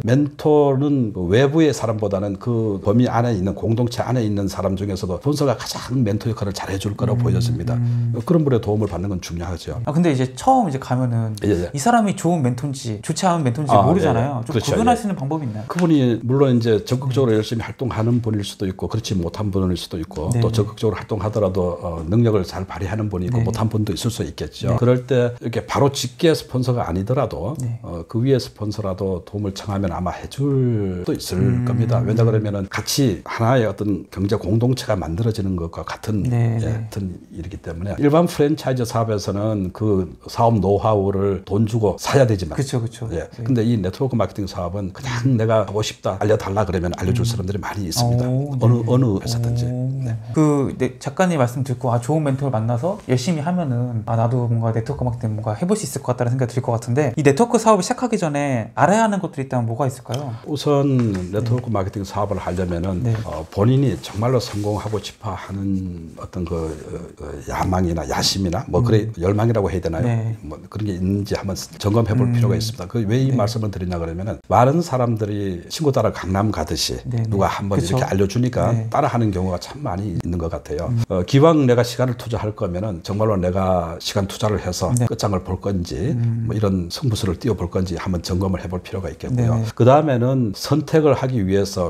멘토는 그 외부의 사람보다는 그 범위 안에 있는 공동체 안에 있는 사람 중에서도 스폰서가 가장 멘토 역할을 잘 해줄 거라고 음. 보여집니다. 음. 그런 분의 도움을 받는 건 중요하죠. 아 근데 이제 처음 이제 가면은 예, 예. 이 사람이 좋은 멘토인지 좋지 않은 멘토인지 아, 모르잖아요. 예, 예. 좀 그렇죠. 구분할 수 있는 방법이 있나요? 그분이 물론 이제 적극적으로 네. 열심히 활동하는 분일 수도 있고 그렇지 못한 분일 수도 있고 네. 또 적극적으로 활동하더라도 어, 능력을 잘 발휘하는 분이 있고 네. 못한 분도 있을 수 있겠죠. 네. 그럴 때 이렇게 바로 직계 스폰서가 아니더라도 네. 어, 그 위에 스폰서라도 도움을 청하면 아마 해줄 수도 있을 음. 겁니다. 왜냐 그러면은 같이 하나의 어떤 경제 공동체가 만들어지는 것과 같은, 네. 예, 같은 일이기 때문에 일반 프랜차이즈 사업에서는 그 사업 노하우를 돈 주고 사야 되지만 그쵸, 그쵸. 예. 네. 근데 이 네트워크 마케팅 사업은 그냥 내가 하고 싶다 알려달라 그러면 알려줄 음. 사람들이 많이 있습니다. 오, 어느, 어느 회사든지. 네. 그 네, 작가님 말씀 듣고 아, 좋은 멘토를 만나서 열심히 하면은 아, 나도 뭔가 네트워크 마케팅 뭔가 해볼 수 있을 것 같다는 생각이 들 것 같은데 이 네트워크 사업을 시작하기 전에 알아야 하는 것들이 있다면 뭐가 있을까요? 우선 네트워크 네. 마케팅 사업을 하려면은 네. 어, 본인이 정말로 성공하고 싶어 하는 어떤 그 어, 야망이나 야심이나 뭐 음. 그래 열망이라고 해야 되나요? 네. 뭐 그런 게 있는지 한번 점검해 볼 음. 필요가 있습니다. 그 왜 이 네. 말씀을 드리냐 그러면은 많은 사람들이 친구 따라 강남 가듯이 네. 누가 한번 이렇게 알려주니까 네. 따라하는 경우가 참 많이 있는 것 같아요. 음. 어, 기왕 내가 시간을 투자할 거면은 정말로 내가 시간 투자를 해서 네. 끝장을 볼 건지 음. 뭐 이런 승부수를 띄워볼 건지 한번 점검을 해볼 필요가 있겠고요. 그 다음에는 선택을 하기 위해서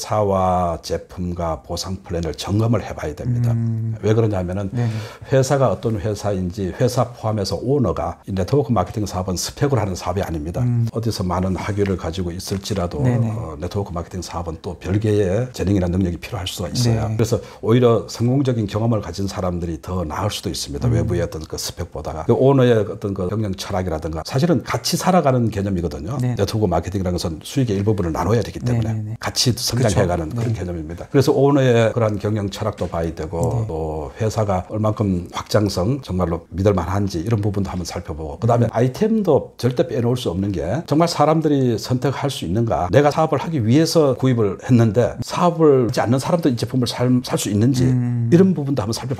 회사와 제품과 보상 플랜을 점검을 해봐야 됩니다. 음. 왜 그러냐면은 네. 회사가 어떤 회사인지 회사 포함해서 오너가 이 네트워크 마케팅 사업은 스펙으로 하는 사업이 아닙니다. 음. 어디서 많은 학위를 가지고 있을지라도 어, 네트워크 마케팅 사업은 또 별개의 재능이나 능력이 필요할 수가 있어요. 네. 그래서 오히려 성공적인 경험을 가진 사람들이 더 나을 수도 있습니다. 음. 외부의 어떤 그 스펙보다가 그 오너의 어떤 그 경영 철학이라든가 사실은 같이 살아가는 개념이거든요. 네. 네트워크 마케팅이라는 것은 수익의 일부분을 나눠야 되기 때문에 네. 같이 성장해가는 그쵸? 그런 네. 개념입니다. 그래서 오너의 그런 경영 철학도 봐야 되고 네. 또 회사가 얼만큼 확장성 정말로 믿을 만한지 이런 부분도 한번 살펴보고 그 다음에 음. 아이템도 절대 빼놓을 수 없는 게 정말 사람들이 선택할 수 있는가. 내가 사업을 하기 위해서 구입을 했는데 사업을 하지 않는 사람도 이 제품을 살 수 있는지 음. 이런 부분도 한번 살펴봐야 네. 되는 거죠.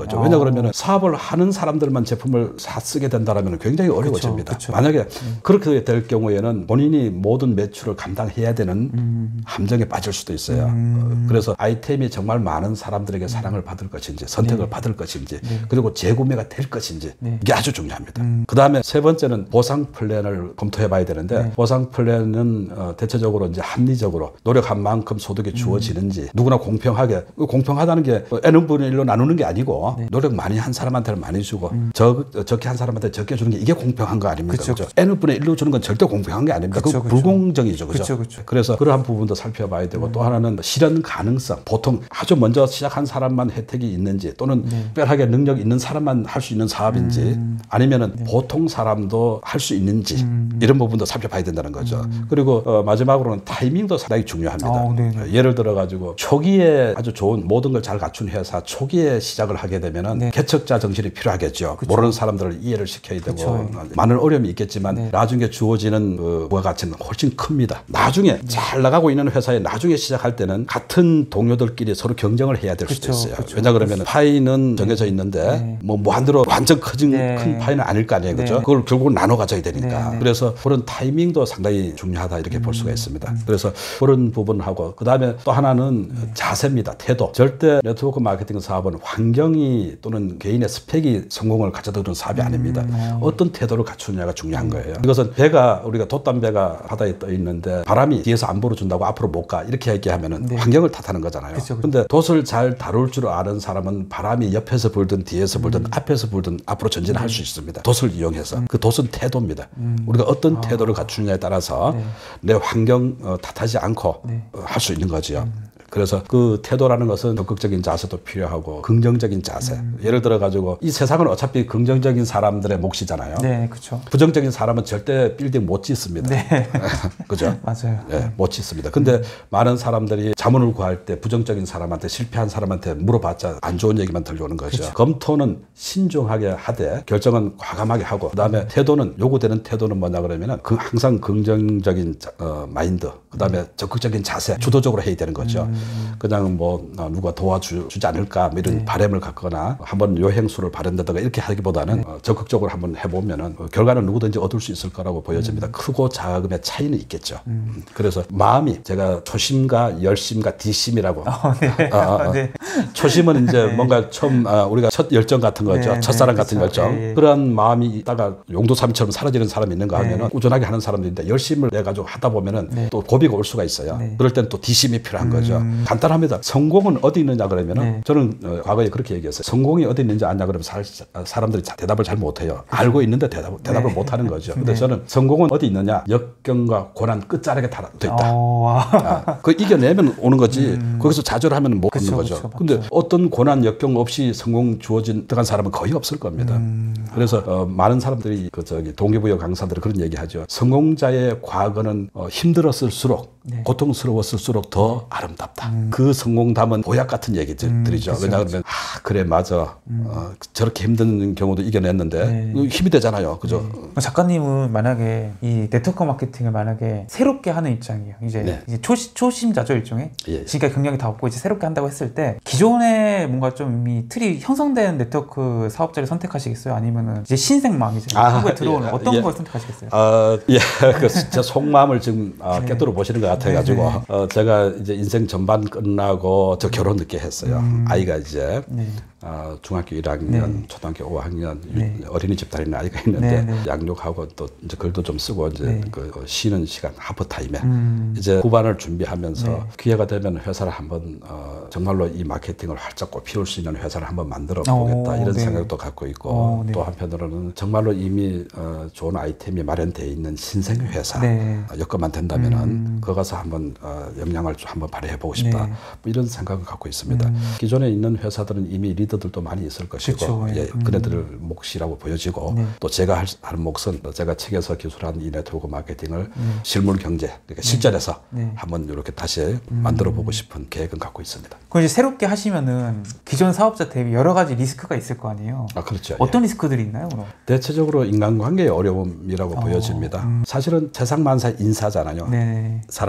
거죠. 왜냐 그러면 사업을 하는 사람들만 제품을 사 쓰게 된다면 굉장히 어려워집니다. 그쵸, 그쵸. 만약에 음. 그렇게 될 경우에는 본인이 모든 매출을 감당해야 되는 음. 함정에 빠질 수도 있어요. 음. 그래서 아이템이 정말 많은 사람들에게 사랑을 받을 것인지 선택을 네. 받을 것인지 네. 그리고 재구매가 될 것인지 네. 이게 아주 중요합니다. 음. 그 다음에 세 번째는 보상 플랜을 검토해 봐야 되는데 네. 보상 플랜은 어, 대체적으로 이제 합리적으로 노력한 만큼 소득이 주어지는지 음. 누구나 공평하게 공평하다는 게 n분의 일로 나누는 게 아니고 네. 노력 많이 한 사람한테는 많이 주고 음. 적, 적게 한 사람한테 적게 주는 게 이게 공평한 거 아닙니까? 그쵸, 그쵸. n분의 일로 주는 건 절대 공평한 게 아닙니다. 그거 불공정이죠. 그죠? 그쵸, 그쵸. 그래서 그러한 부분도 살펴봐야 되고 음. 또 하나는 실현 가능성. 보통 아주 먼저 시작한 사람만 혜택이 있는지 또는 네. 특별하게 능력 있는 사람만 할 수 있는 사업인지 음. 아니면은 네. 보통 사람도 할 수 있는지 음. 이런 부분도 살펴봐야 된다는 거죠. 음. 그리고 어, 마지막으로는 타이밍도 상당히 중요합니다. 어, 예를 들어 가지고 초기에 아주 좋은 모든 걸 잘 갖춘 회사 초기에 시작을 하게 되면은 네. 개척자 정신이 필요하겠죠. 그쵸. 모르는 사람들을 이해를 시켜야 되고 그쵸. 많은 어려움이 있겠지만 네. 나중에 주어지는 그 부가가치는 훨씬 큽니다. 나중에 네. 잘 나가고 있는 회사에 나중에 시작할 때는 같은 동료들끼리 서로 경쟁을 해야 될 그쵸. 수도 있어요. 그쵸. 왜냐 그러면 파이는 정해져 있는데 네. 뭐 무한대로 완전 커진 네. 큰 파이는 아닐 거 아니에요. 그죠? 네. 그걸 결국은 나눠 가져야 되니까. 네. 그래서 그런 타이밍도 상당히 중요하다 이렇게 음. 볼 수가 있습니다. 음. 그래서 그런 부분하고 그다음에 또 하나는 네. 자세입니다. 태도. 절대 네트워크 마케팅 사업은 환경이 또는 개인의 스펙이 성공을 가져다 주는 사업이 음. 아닙니다. 음. 어떤 태도를 갖추느냐가 중요한 거예요. 이것은 배가 우리가 돛담배가 바다에 떠 있는데 바람이 뒤에서 안 불어준다고 앞으로 못 가 이렇게 얘기하면은 네. 환경을 탓하는 거잖아요. 그쵸, 그쵸. 근데 돛을 잘 다룰 줄 아는 사람은 바람이 옆에서 불든 뒤에서 불든 음. 앞에서 불든 앞으로 전진할 음. 수 있습니다. 돛을 이용해서 음. 그 돛은 태도입니다. 음. 우리가 어떤 아. 태도를 갖추느냐에 따라서 네. 내 환경 어, 탓하지 않고 네. 어, 할 수 있는 거죠. 음. 그래서 그 태도라는 것은 적극적인 자세도 필요하고 긍정적인 자세. 음. 예를 들어 가지고 이 세상은 어차피 긍정적인 사람들의 몫이잖아요. 네, 그렇죠. 부정적인 사람은 절대 빌딩 못 짓습니다. 네. 그죠? 맞아요. 네, 못 짓습니다. 근데 음. 많은 사람들이 자문을 구할 때 부정적인 사람한테 실패한 사람한테 물어봤자 안 좋은 얘기만 들려오는 거죠. 그쵸. 검토는 신중하게 하되 결정은 과감하게 하고 그다음에 태도는 요구되는 태도는 뭐냐 그러면은 그 항상 긍정적인 어, 마인드 그다음에 음. 적극적인 자세 주도적으로 해야 되는 거죠. 음. 그냥 뭐 누가 도와주지 않을까 뭐 이런 네. 바람을 갖거나 한번 요행수를 바른다든가 이렇게 하기보다는 네. 어, 적극적으로 한번 해보면은 어, 결과는 누구든지 얻을 수 있을 거라고 보여집니다. 음. 크고 작음의 차이는 있겠죠. 음. 그래서 마음이 제가 초심과 열심과 뒷심이라고 어, 네. 어, 어, 어. 네. 초심은 이제 네. 뭔가 처음 아, 우리가 첫 열정 같은 거죠. 네. 첫사랑 네. 같은 그렇죠. 열정. 네. 그러한 마음이 있다가 용도삼처럼 사라지는 사람이 있는가 하면은 네. 꾸준하게 하는 사람들인데 열심을 내 가지고 하다 보면은 네. 또 고비가 올 수가 있어요. 네. 그럴 땐 또 뒷심이 필요한 음. 거죠. 간단합니다. 성공은 어디 있느냐 그러면은 네. 저는 어, 과거에 그렇게 얘기했어요. 성공이 어디 있는지 아냐 그러면 사, 사람들이 대답을 잘 못해요. 알고 있는데 대답, 대답을 네. 못하는 거죠. 근데 네. 저는 성공은 어디 있느냐 역경과 고난 끝자락에 다 있다. 오, 아, 그 이겨내면 오는 거지. 음. 거기서 좌절하면 못 오는 거죠. 그쵸, 근데 맞죠. 어떤 고난 역경 없이 성공 주어진 득한 사람은 거의 없을 겁니다. 음. 그래서 어, 많은 사람들이 그 저기 동기부여 강사들이 그런 얘기하죠. 성공자의 과거는 어, 힘들었을수록 네. 고통스러웠을수록 더 아름답다. 음. 그 성공담은 보약 같은 얘기들이죠. 음, 왜냐하면 아 그래 맞아 음. 어, 저렇게 힘든 경우도 이겨냈는데 네. 힘이 되잖아요. 그죠? 네. 작가님은 만약에 이 네트워크 마케팅을 만약에 새롭게 하는 입장이에요. 이제, 네. 이제 초시, 초심자죠 일종의. 예. 지금까지 경력이 다 없고 이제 새롭게 한다고 했을 때 기존에 뭔가 좀 이미 틀이 형성된 네트워크 사업자를 선택하시겠어요? 아니면은 이제 신생맘이죠. 아, 한국에 들어오는 예, 어떤 예. 걸 선택하시겠어요? 아, 예, 그 제 속마음을 지금 아, 네. 꿰뚫어 보시는 것 같아가지고 네, 네. 어, 제가 이제 인생 전반 끝나고 저 결혼 늦게 했어요. 음. 아이가 이제 네. 어, 중학교 일 학년, 네. 초등학교 오 학년 네. 어린이집 다니는 아이가 있는데 네, 네. 양육하고 또 이제 글도 좀 쓰고 이제 네. 그 쉬는 시간 하프 타임에 음. 이제 후반을 준비하면서 네. 기회가 되면 회사를 한번 어, 정말로 이 마케팅을 활짝 피울 수 있는 회사를 한번 만들어 보겠다 오, 이런 네. 생각도 갖고 있고 오, 네. 또 한편으로는 정말로 이미 어, 좋은 아이템이 마련되어 있는 신생 회사 네. 어, 여건만 된다면은 음. 거기 가서 한번 어, 역량을 좀 한번 발휘해 보고 싶다 네. 뭐 이런 생각을 갖고 있습니다. 음. 기존에 있는 회사들은 이미 리더들도 많이 있을 것이고 그쵸, 예, 음. 그네들 몫이라고 보여지고 네. 또 제가 할, 하는 몫은 제가 책에서 기술한 이 네트워크 마케팅을 음. 실물 경제 그러니까 실전에서 네. 한번 이렇게 다시 음. 만들어 보고 싶은 계획은 갖고 있습니다. 그럼 이제 새롭게 하시면은 기존 사업자 대비 여러 가지 리스크가 있을 거 아니에요? 아 그렇죠. 어떤 예. 리스크들이 있나요? 그럼? 대체적으로 인간관계의 어려움이라고 어, 보여집니다. 음. 사실은 세상 만사 인사잖아요. 네. 사람이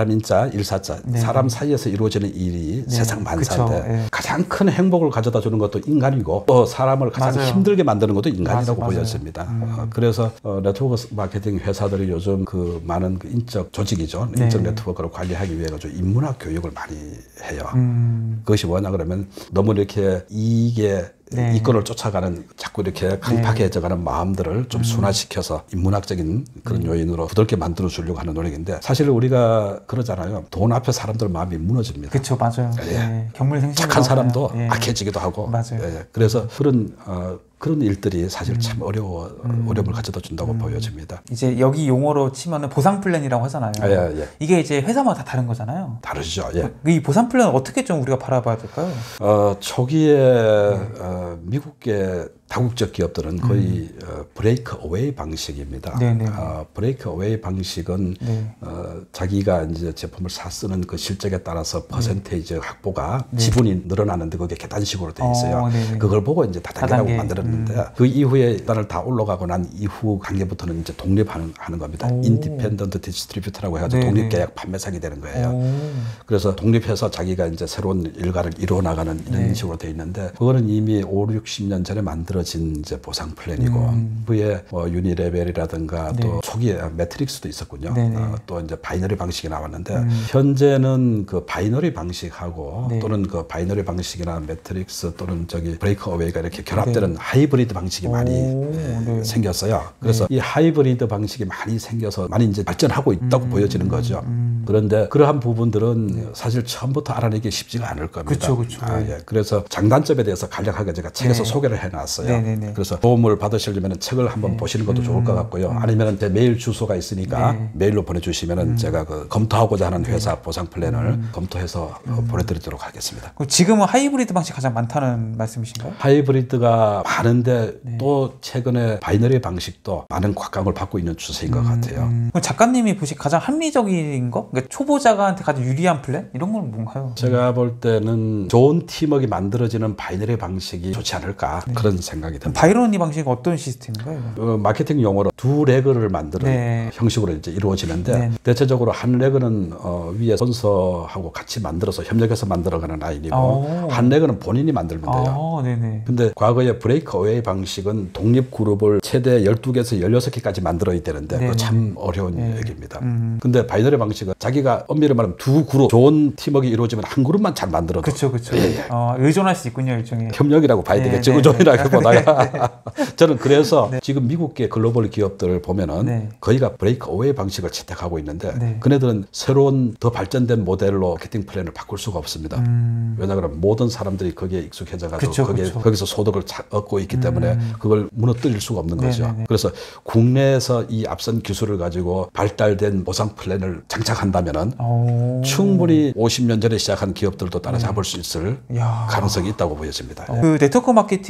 일반인자, 일사자, 네. 사람 사이에서 이루어지는 일이 네. 세상 만사인데 네. 가장 큰 행복을 가져다 주는 것도 인간이고 또 사람을 가장 맞아요. 힘들게 만드는 것도 인간이라고 맞아요. 보여집니다. 음. 어, 그래서 어, 네트워크 마케팅 회사들이 요즘 그 많은 그 인적 조직이죠. 네. 인적 네트워크를 관리하기 위해 가지고 인문학 교육을 많이 해요. 음. 그것이 뭐냐 그러면 너무 이렇게 이익에 네. 이권을 쫓아가는 자꾸 이렇게 강팍해져가는 네. 마음들을 좀 음. 순화시켜서 인문학적인 그런 음. 요인으로 부드럽게 만들어 주려고 하는 노력인데 사실 우리가 그러잖아요. 돈 앞에 사람들 마음이 무너집니다. 그렇죠, 맞아요. 예. 네. 경물생심 착한 사람도 예. 악해지기도 하고. 맞아요. 예. 그래서 그런 어, 그런 일들이 사실 음. 참 어려워 음. 어려움을 가져다 준다고 음. 보여집니다. 이제 여기 용어로 치면은 보상 플랜이라고 하잖아요. 아, 예, 예. 이게 이제 회사마다 다 다른 거잖아요. 다르죠. 예. 이 보상 플랜은 어떻게 좀 우리가 바라봐야 될까요? 어, 초기에 네. 어, 미국계 다국적 기업들은 거의 음. 어, 브레이크 어웨이 방식입니다. 어, 브레이크 어웨이 방식은 네. 어, 자기가 이제 제품을 사 쓰는 그 실적에 따라서 퍼센테이지 네. 확보가 네. 지분이 늘어나는데 그게 계단식으로 돼 있어요. 어, 그걸 보고 이제 다단계라고 만들었는데 음. 그 이후에 계단을 다 올라가고 난 이후 단계부터는 이제 독립하는 하는 겁니다. 인디펜던트 디스트리뷰터라고 해가지고 네네. 독립계약 판매상이 되는 거예요. 오. 그래서 독립해서 자기가 이제 새로운 일가를 이루어 나가는 이런 네. 식으로 돼 있는데 그거는 이미 오, 육십 년 전에 만들어진 이제 보상 플랜이고 음. 후에 뭐 유니레벨이라든가 네. 또 초기에 매트릭스도 있었군요. 어, 또 이제 바이너리 방식이 나왔는데 음. 현재는 그 바이너리 방식하고 네. 또는 그 바이너리 방식이나 매트릭스 또는 저기 브레이크 어웨이가 이렇게 결합되는 네. 하이브리드 방식이 많이 에, 네. 생겼어요. 그래서 네. 이 하이브리드 방식이 많이 생겨서 많이 이제 발전하고 있다고 음. 보여지는 거죠. 음. 그런데 그러한 부분들은 네. 사실 처음부터 알아내기 쉽지가 않을 겁니다. 그쵸, 그쵸. 아, 예. 그래서 장단점에 대해서 간략하게 제가 책에서 네. 소개를 해놨어요. 네네네. 그래서 도움을 받으시려면 책을 한번 네. 보시는 것도 음. 좋을 것 같고요. 음. 아니면 제 메일 주소가 있으니까 네. 메일로 보내주시면 음. 제가 그 검토하고자 하는 회사 네. 보상 플랜을 음. 검토해서 음. 어, 보내드리도록 하겠습니다. 지금은 하이브리드 방식 가장 많다는 말씀이신가요? 하이브리드가 많은데 네. 또 최근에 바이너리 방식도 많은 곽감을 받고 있는 추세인 것 음. 같아요. 음. 그럼 작가님이 보시 가장 합리적인 거? 그러니까 초보자가한테 가장 유리한 플랜? 이런 건 뭔가요? 제가 볼 때는 좋은 팀워크가 만들어지는 바이너리 방식이 좋지 않을까 네. 그런 생각이 듭니다. 바이너리 방식은 어떤 시스템인가요? 어, 마케팅 용어로 두 레그를 만드는 네. 형식으로 이제 이루어지는데 네. 대체적으로 한 레그는 어, 위에 스폰서하고 같이 만들어서 협력해서 만들어가는 라인이고 오. 한 레그는 본인이 만들면 돼요. 네네. 근데 과거에 브레이크 어웨이 방식은 독립 그룹을 최대 열두 개에서 열여섯 개까지 만들어야 되는데 그거 참 어려운 네. 얘기입니다. 음. 근데 바이너리 방식은 자기가 엄밀히 말하면 두 그룹 좋은 팀워크가 이루어지면 한 그룹만 잘 만들어도 그렇죠, 그렇죠. 예. 어, 의존할 수 있군요, 일종의 협력이라고 봐야 네, 되겠죠. 네, 의존이라기보다가 네. 저는 그래서 네. 지금 미국계 글로벌 기업들을 보면은 네. 거의가 브레이크 어웨이 방식을 채택하고 있는데 네. 그네들은 새로운 더 발전된 모델로 마케팅 플랜을 바꿀 수가 없습니다. 음. 왜냐하면 모든 사람들이 거기에 익숙해져가지고 그쵸, 거기에, 그쵸. 거기서 소득을 얻고 있기 때문에 음. 그걸 무너뜨릴 수가 없는 거죠. 네네네. 그래서 국내에서 이 앞선 기술을 가지고 발달된 보상 플랜을 장착한다면은 오. 충분히 오십 년 전에 시작한 기업들도 따라잡을 네. 수 있을 야. 가능성이 있다고 보여집니다. 어. 그 네트워크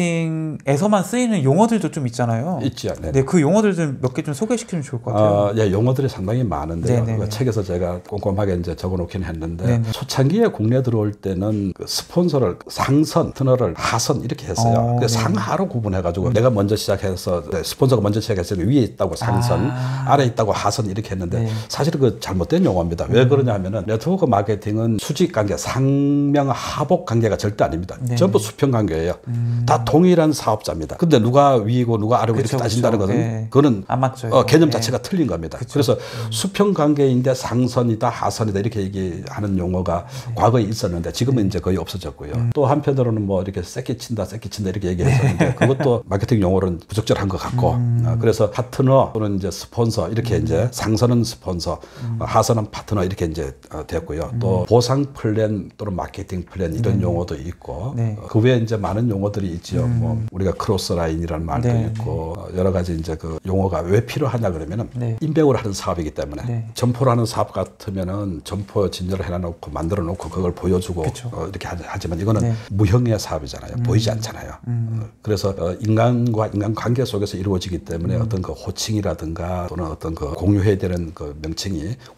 마케팅에서만 쓰이는 용어들도 좀 있잖아요. 있죠. 네. 네, 그 용어들 좀 몇 개 좀 소개시키면 좋을 것 같아요. 어, 예, 용어들이 상당히 많은데요. 그 책에서 제가 꼼꼼하게 이제 적어놓긴 했는데 네네. 초창기에 국내 들어올 때는 그 스폰서를 상선, 터널을 하선 이렇게 했어요. 어, 상하로 구분해가지고 음. 내가 먼저 시작해서 스폰서가 먼저 시작해서 위에 있다고 상선, 아. 아래 있다고 하선 이렇게 했는데 네. 사실은 그 잘못된 용어입니다. 음. 왜 그러냐면은 네트워크 마케팅은 수직 관계, 상명 하복 관계가 절대 아닙니다. 네. 전부 수평 관계예요. 음. 다 동일한 사업자입니다. 근데 누가 위고 누가 아래고 그쵸, 이렇게 따진다는 그쵸. 것은 네. 그거는 안 맞죠, 어, 개념 자체가 네. 틀린 겁니다. 그쵸. 그래서 음. 수평 관계인데 상선이다, 하선이다 이렇게 얘기하는 용어가 네. 과거에 있었는데 지금은 네. 이제 거의 없어졌고요. 음. 또 한편으로는 뭐 이렇게 새끼 친다, 새끼 친다 이렇게 얘기했었는데 네. 그것도 마케팅 용어로는 부적절한 것 같고 음. 어, 그래서 파트너 또는 이제 스폰서 이렇게 음. 이제 상선은 스폰서, 음. 하선은 파트너 이렇게 이제 어, 됐고요. 음. 또 보상 플랜 또는 마케팅 플랜 이런 네. 용어도 있고 네. 어, 그 외에 이제 많은 용어들이 있죠. 음. 뭐 우리가 크로스 라인이라는 말도 네. 있고 어, 여러 가지 이제 그 용어가 왜 필요하냐 그러면은 네. 인백으로 하는 사업이기 때문에 네. 점포로 하는 사업 같으면은 점포 진열을 해놔놓고 만들어 놓고 그걸 보여주고 어, 이렇게 하지만 이거는 네. 무형의 사업이잖아요. 음. 보이지 않잖아요. 음. 어, 그래서 어, 인간과 인간 관계 속에서 이루어지기 때문에 음. 어떤 그 호칭이라든가 또는 어떤 그 공유해야 되는 그 명칭이 우리가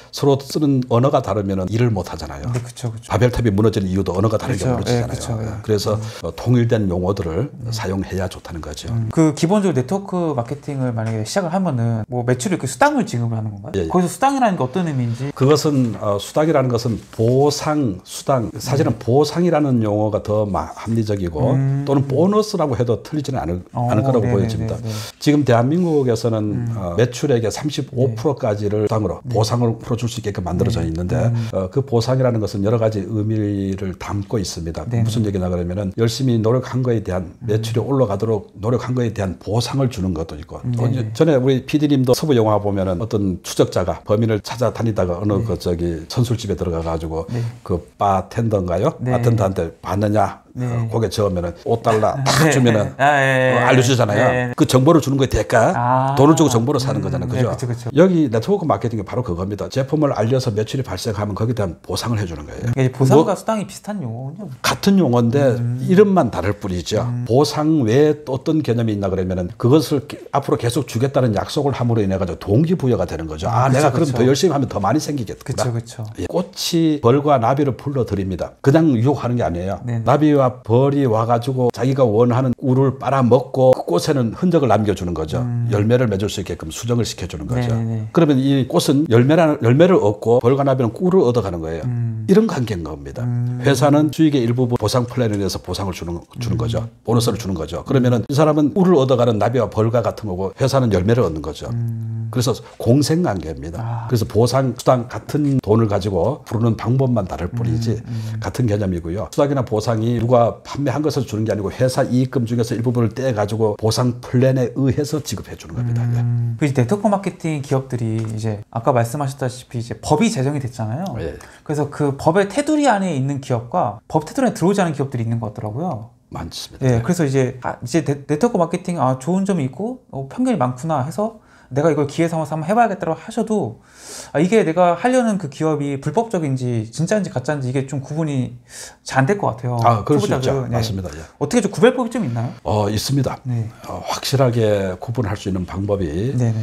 서로 쓰는 언어가 다르면 일을 못 하잖아요. 네, 그쵸, 그쵸. 바벨탑이 무너지는 이유도 언어가 다르게 그쵸, 무너지잖아요. 예, 그쵸, 예. 그래서 음. 어, 통일된 용어들을 음. 사용해야 좋다는 거죠. 음. 그 기본적으로 네트워크 마케팅을 만약에 시작을 하면은 뭐 매출을 이렇게 수당을 지급을 하는 건가요? 예, 예. 거기서 수당이라는 게 어떤 의미인지? 그것은 어, 수당이라는 것은 보상, 수당. 사실은 음. 보상이라는 용어가 더 합리적이고 음. 또는 보너스라고 해도 틀리지는 않을, 어, 않을 거라고 네네네네. 보여집니다. 지금 대한민국에서는 음. 어, 매출액의 삼십오 퍼센트까지를 수당으로 네. 보상을 풀어줄 수 있게끔 만들어져 있는데 음. 어, 그 보상이라는 것은 여러 가지 의미를 담고 있습니다. 네네. 무슨 얘기냐 그러면은 열심히 노력한 거에 대한 매출이 올라가도록 노력한 거에 대한 보상을 주는 것도 있고 어, 전에 우리 피디님도 서부 영화 보면은 어떤 추적자가 범인을 찾아다니다가 어느 네. 그 저기 선술집에 들어가 가지고 네. 그 바텐더인가요? 네. 바텐더한테 받느냐? 네. 어, 고개 저으면은 오 달러 딱 네. 주면은 아, 예, 예. 어, 알려주잖아요. 네. 그 정보를 주는 거에 대가 아, 돈을 주고 정보를 사는 거잖아요. 그죠? 네, 그쵸, 그쵸. 여기 네트워크 마케팅이 바로 그겁니다. 제품을 알려서 매출이 발생하면 거기에 대한 보상을 해주는 거예요. 네, 보상과 뭐, 수당이 비슷한 용어군요. 같은 용어인데 음. 이름만 다를 뿐이죠. 음. 보상 외에 또 어떤 개념이 있나 그러면은 그것을 앞으로 계속 주겠다는 약속을 함으로 인해 가지고 동기부여가 되는 거죠. 아, 아 내가 그쵸. 그럼 더 열심히 하면 더 많이 생기겠구나. 그렇죠, 그렇죠. 예. 꽃이 벌과 나비를 불러들입니다. 그냥 유혹하는 게 아니에요. 네네. 나비와 벌이 와가지고 자기가 원하는 꿀을 빨아먹고 그 꽃에는 흔적을 남겨주는 거죠. 음. 열매를 맺을 수 있게끔 수정을 시켜주는 거죠. 네네. 그러면 이 꽃은 열매라는, 열매를 얻고 벌과 나비는 꿀을 얻어가는 거예요. 음. 이런 관계인 겁니다. 음. 회사는 수익의 일부분 보상 플랜에 대해서 보상을 주는, 주는 음. 거죠. 보너스를 주는 거죠. 그러면은 이 사람은 꿀을 얻어가는 나비와 벌과 같은 거고 회사는 열매를 얻는 거죠. 음. 그래서 공생관계입니다. 아. 그래서 보상, 수당 같은 돈을 가지고 부르는 방법만 다를 뿐이지 음. 음. 같은 개념이고요. 수당이나 보상이 누가 판매한 것을 주는 게 아니고 회사 이익금 중에서 일부분을 떼가지고 보상 플랜에 의해서 지급해 주는 겁니다. 음. 그 네트워크 마케팅 기업들이 이제 아까 말씀하셨다시피 이제 법이 제정이 됐잖아요. 예. 그래서 그 법의 테두리 안에 있는 기업과 법 테두리에 들어오지 않은 기업들이 있는 것 같더라고요. 많습니다. 예, 그래서 이제 아, 이제 네, 네트워크 마케팅 아 좋은 점이 있고 어, 편견이 많구나 해서 내가 이걸 기회 삼아서 한번 해봐야겠다고 하셔도 아, 이게 내가 하려는 그 기업이 불법적인지 진짜인지 가짜인지 이게 좀 구분이 잘 안 될 것 같아요. 아, 그럴 수 있죠. 네. 맞습니다. 예. 어떻게 좀 구별법이 좀 있나요? 어, 있습니다. 네. 어, 확실하게 구분할 수 있는 방법이 네네.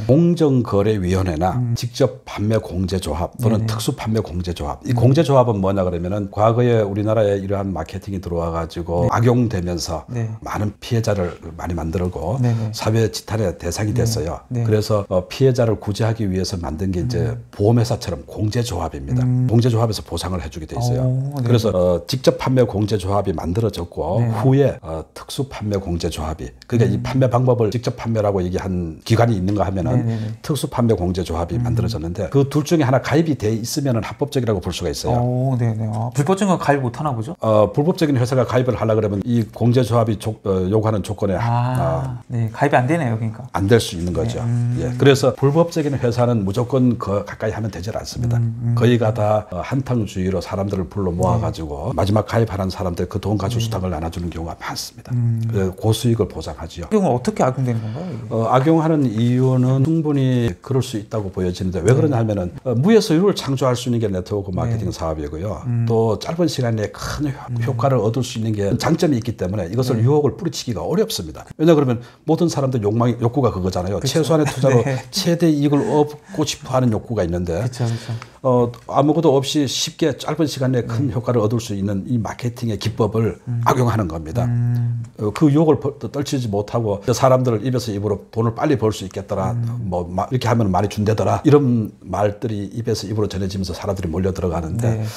공정거래위원회나 음. 직접 판매 공제조합 또는 네네. 특수 판매 공제조합. 이 음. 공제조합은 뭐냐 그러면은 과거에 우리나라에 이러한 마케팅이 들어와 가지고 네. 악용되면서 네. 많은 피해자를 많이 만들고 네네. 사회 지탄의 대상이 됐어요. 네. 네. 그래서 어, 피해자를 구제하기 위해서 만든 게 이제 음. 보험회사처럼 공제조합입니다. 음. 공제조합에서 보상을 해주게 돼 있어요. 오, 네. 그래서 어, 직접 판매 공제조합이 만들어졌고 네. 후에 어, 특수 판매 공제조합이 그러니까 음. 이 판매 방법을 직접 판매라고 얘기한 기관이 있는가 하면은 네네네. 특수 판매 공제조합이 음. 만들어졌는데 그 둘 중에 하나 가입이 돼 있으면은 합법적이라고 볼 수가 있어요. 오, 네네. 아, 불법적인 건 가입 못 하나 보죠? 어, 불법적인 회사가 가입을 하려 그러면 이 공제조합이 조, 어, 요구하는 조건에 아, 어, 네. 가입이 안 되네요, 그러니까. 안 될 수 있는 거죠. 네. 음. 예. 그래서 불법적인 회사는 무조건 그 가까이 하면 되질 않습니다. 음, 음. 거의가 다 한탕주의로 사람들을 불러 모아가지고 네. 마지막 가입하는 사람들 그 돈 가지고 네. 수당을 나눠주는 경우가 많습니다. 음. 고수익을 보장하지요. 악용은 어떻게 악용되는 건가요? 어, 악용하는 이유는 충분히 그럴 수 있다고 보여지는데 왜 그러냐 하면은 어, 무에서 유를 창조할 수 있는 게 네트워크 마케팅 네. 사업이고요. 음. 또 짧은 시간에 큰 효과를 음. 얻을 수 있는 게 장점이 있기 때문에 이것을 네. 유혹을 뿌리치기가 어렵습니다. 왜냐 그러면 모든 사람들 욕망, 욕구가 그거잖아요. 그쵸. 최소한의 투자로 네. 최대 이익을 얻고 싶어하는 욕구가 있는데 그쵸, 그쵸. 어, 아무것도 없이 쉽게 짧은 시간 내에 큰 네. 효과를 얻을 수 있는 이 마케팅의 기법을 음. 악용하는 겁니다. 음. 어, 그 유혹을 떨치지 못하고 사람들을 입에서 입으로 돈을 빨리 벌 수 있겠더라. 음. 뭐 마, 이렇게 하면 많이 준대더라. 이런 말들이 입에서 입으로 전해지면서 사람들이 몰려 들어가는데 네.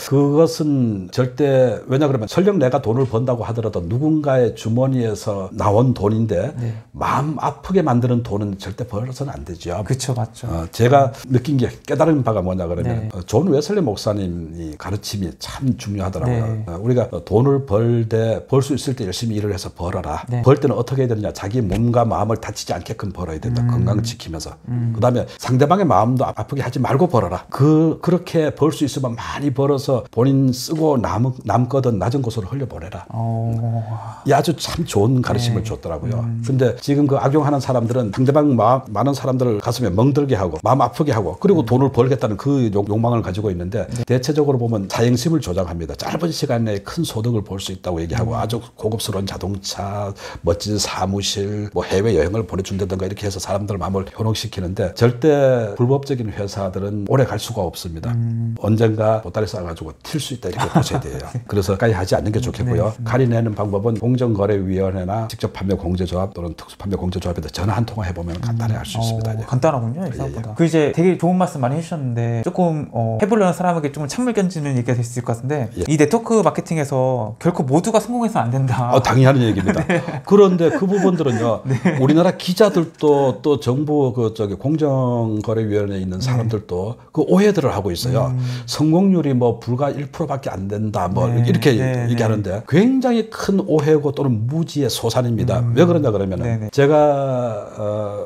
그것은 절대 왜냐 그러면 설령 내가 돈을 번다고 하더라도 누군가의 주머니에서 나온 돈인데 네. 마음 아프게 만드는 돈은 절대 벌어서는 안 되죠. 그렇죠, 맞죠. 어, 제가 느낀 게 깨달은 바가 뭐냐 그러면 네. 존 웨슬리 목사님이 가르침이 참 중요하더라고요. 네. 어, 우리가 돈을 벌 때 벌 수 있을 때 열심히 일을 해서 벌어라. 네. 벌 때는 어떻게 해야 되느냐? 자기 몸과 마음을 다치지 않게끔 벌어야 된다. 음. 건강을 지키면서. 음. 그다음에 상대방의 마음도 아프게 하지 말고 벌어라. 그 그렇게 벌 수 있으면 많이 벌어서 본인 쓰고 남 남거든 낮은 곳으로 흘려보내라. 오. 이 아주 참 좋은 가르침을 네. 줬더라고요. 음. 근데 지금 그 악용하는 사람들은 상대방 마음 많은 사람들을 가슴에 멍들게 하고 마음 아프게 하고 그리고 음. 돈을 벌겠다는 그 욕, 욕망을 가지고 있는데 네. 대체적으로 보면 사행심을 조장합니다. 짧은 시간 내에 큰 소득을 볼 수 있다고 얘기하고 음. 아주 고급스러운 자동차, 멋진 사무실, 뭐 해외 여행을 보내준다든가 이렇게 해서 사람들 마음을 현혹시키는데 절대 불법적인 회사들은 오래 갈 수가 없습니다. 음. 언젠가 보따리 싸가지고 튈 수 있다 이렇게 보셔야 돼요. 그래서 까지 하지 않는 게 좋겠고요. 네. 가리내는 방법은 공정거래위원회나 직접 판매 공제조합 또는 특수판매 공제조합에다 전화 한 통화 해보면 간단히 할 수 음. 있습니다. 어, 간단하군요. 생각보다. 예, 예. 그 이제 되게 좋은 말씀 많이 해주셨는데 조금 어, 해보려는 사람에게 좀 찬물 견지는 얘기가 될 수 있을 것 같은데 예. 이 네트워크 마케팅에서 결코 모두가 성공해서 안 된다. 어, 당연한 얘기입니다. 네. 그런데 그 부분들은요. 네. 우리나라 기자들도 또 정부 그 저기 공정거래위원회에 있는 사람들도 네. 그 오해들을 하고 있어요. 음. 성공률이 뭐 불과 일 퍼센트밖에 안 된다. 뭐 네. 이렇게 네. 얘기하는데 굉장히 큰 오해고 또는 무지의 소산입니다. 음. 왜 그러냐 그러면은 네. 네. 제가 어,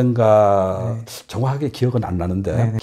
언젠가 네. 정확하게 기억은 안 나는데 네.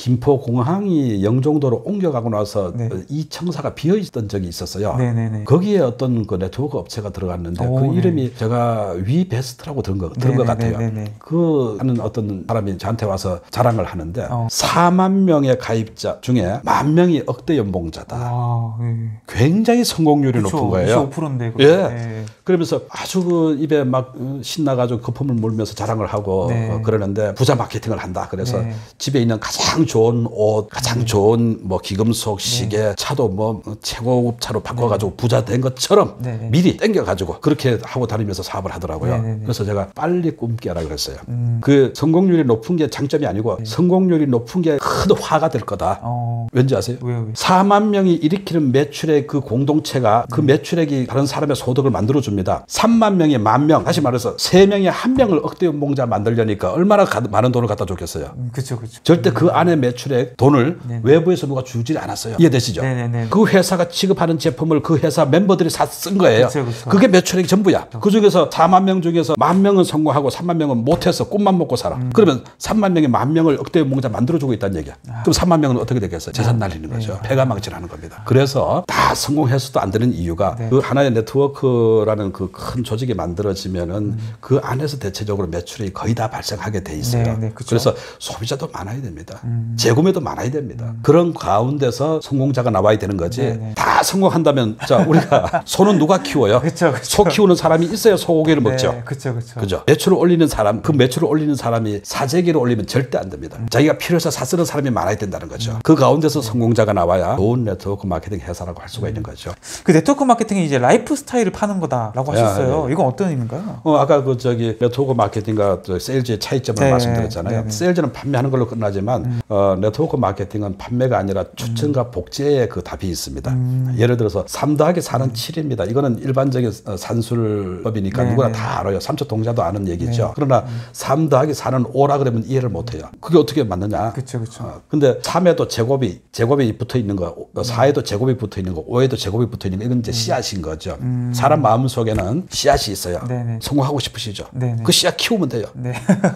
김포공항이 영종도로 옮겨가고 나서 네. 이 청사가 비어 있던 적이 있었어요. 네. 네. 거기에 어떤 그 네트워크 업체가 들어갔는데 오, 그 네. 이름이 제가 위베스트라고 들은 거 들은 네. 것 같아요. 네. 네. 그 하는 어떤 사람이 저한테 와서 자랑을 하는데 어. 사만 명의 가입자 중에 만 명이 억대 연봉자다. 아, 네. 굉장히 성공률이 그쵸, 높은 거예요. 이십오 퍼센트인데. 예. 네. 그러면서 아주 그 입에 막 신나가지고 거품을 물면서 자랑을 하고 네. 어, 그러는데 부자 마케팅을 한다. 그래서 네. 집에 있는 가장 좋은 옷, 가장 네. 좋은 뭐 기금속, 시계, 네. 차도 뭐 최고급 차로 바꿔가지고 네. 부자 된 것처럼 네. 미리 땡겨가지고 그렇게 하고 다니면서 사업을 하더라고요. 네. 네. 그래서 제가 빨리 꿈깨라 그랬어요. 음. 그 성공률이 높은 게 장점이 아니고 네. 성공률이 높은 게 큰 화가 될 거다. 어. 왠지 아세요? 왜요? 왜? 사만 명이 일으키는 매출의 그 공동체가 그 네. 매출액이 다른 사람의 소득을 만들어줍니다. 삼만 명이 만 명, 다시 말해서 세 명이 한 명을 억대 연봉자 만들려니까 얼마나 가, 많은 돈을 갖다 줬겠어요. 음, 그쵸, 그쵸. 절대 그 안에 매출액 돈을 네. 외부에서 누가 주질 않았어요. 이해되시죠? 네네네. 그 회사가 취급하는 제품을 그 회사 멤버들이 사 쓴 거예요. 그쵸, 그쵸. 그게 매출액이 전부야. 그쵸. 그 중에서 사만 명 중에서 만 명은 성공하고 삼만 명은 못해서 꿈만 먹고 살아. 음. 그러면 삼만 명이 만 명을 억대 연봉자 만들어주고 있다는 얘기야. 아. 그럼 삼만 명은 어떻게 되겠어요? 재산 날리는 거죠. 네. 패가 망신하는 겁니다. 그래서 다 성공해서도 안 되는 이유가 네. 그 하나의 네트워크라는 그 큰 조직이 만들어지면은 음. 그 안에서 대체적으로 매출이 거의 다 발생하게 돼 있어요. 네, 네, 그래서 소비자도 많아야 됩니다. 음. 재구매도 많아야 됩니다. 음. 그런 가운데서 성공자가 나와야 되는 거지. 네, 네. 다 성공한다면 자 우리가 소는 누가 키워요? 그쵸, 그쵸. 소 키우는 사람이 있어야 소고기를 네, 먹죠. 그쵸, 그쵸. 그죠? 매출을 올리는 사람, 그 매출을 올리는 사람이 사재기를 올리면 절대 안 됩니다. 음. 자기가 필요해서 사 쓰는 사람이 많아야 된다는 거죠. 음. 그 가운데서 성공자가 나와야 좋은 네트워크 마케팅 회사라고 할 수가 음. 있는 거죠. 그 네트워크 마케팅이 이제 라이프 스타일을 파는 거다라고 하셨어요. 네. 이건 어떤 의미인가요? 어, 아까 그 저기 네트워크 마케팅과 세일즈의 차이점을 네. 말씀드렸잖아요. 네. 세일즈는 판매하는 걸로 끝나지만 음. 어, 네트워크 마케팅은 판매가 아니라 추천과 음. 복제의 그 답이 있습니다. 음. 예를 들어서 삼 더하기 사는 칠입니다. 이거는 일반적인 산술법이니까 네. 누구나 다 알아요. 삼 초 동자도 아는 얘기죠. 네. 그러나 음. 삼 더하기 사는 오라 그러면 이해를 못해요. 그게 어떻게 맞느냐? 그렇죠, 그렇죠. 어, 근데 삼에도 제곱이 제곱이 붙어 있는 거, 사에도 제곱이 붙어 있는 거, 오에도 제곱이 붙어 있는 거, 이건 이제 음. 씨앗인 거죠. 음. 사람 마음 속에는 씨앗이 있어요. 네네. 성공하고 싶으시죠? 네네. 그 씨앗 키우면 돼요. 네.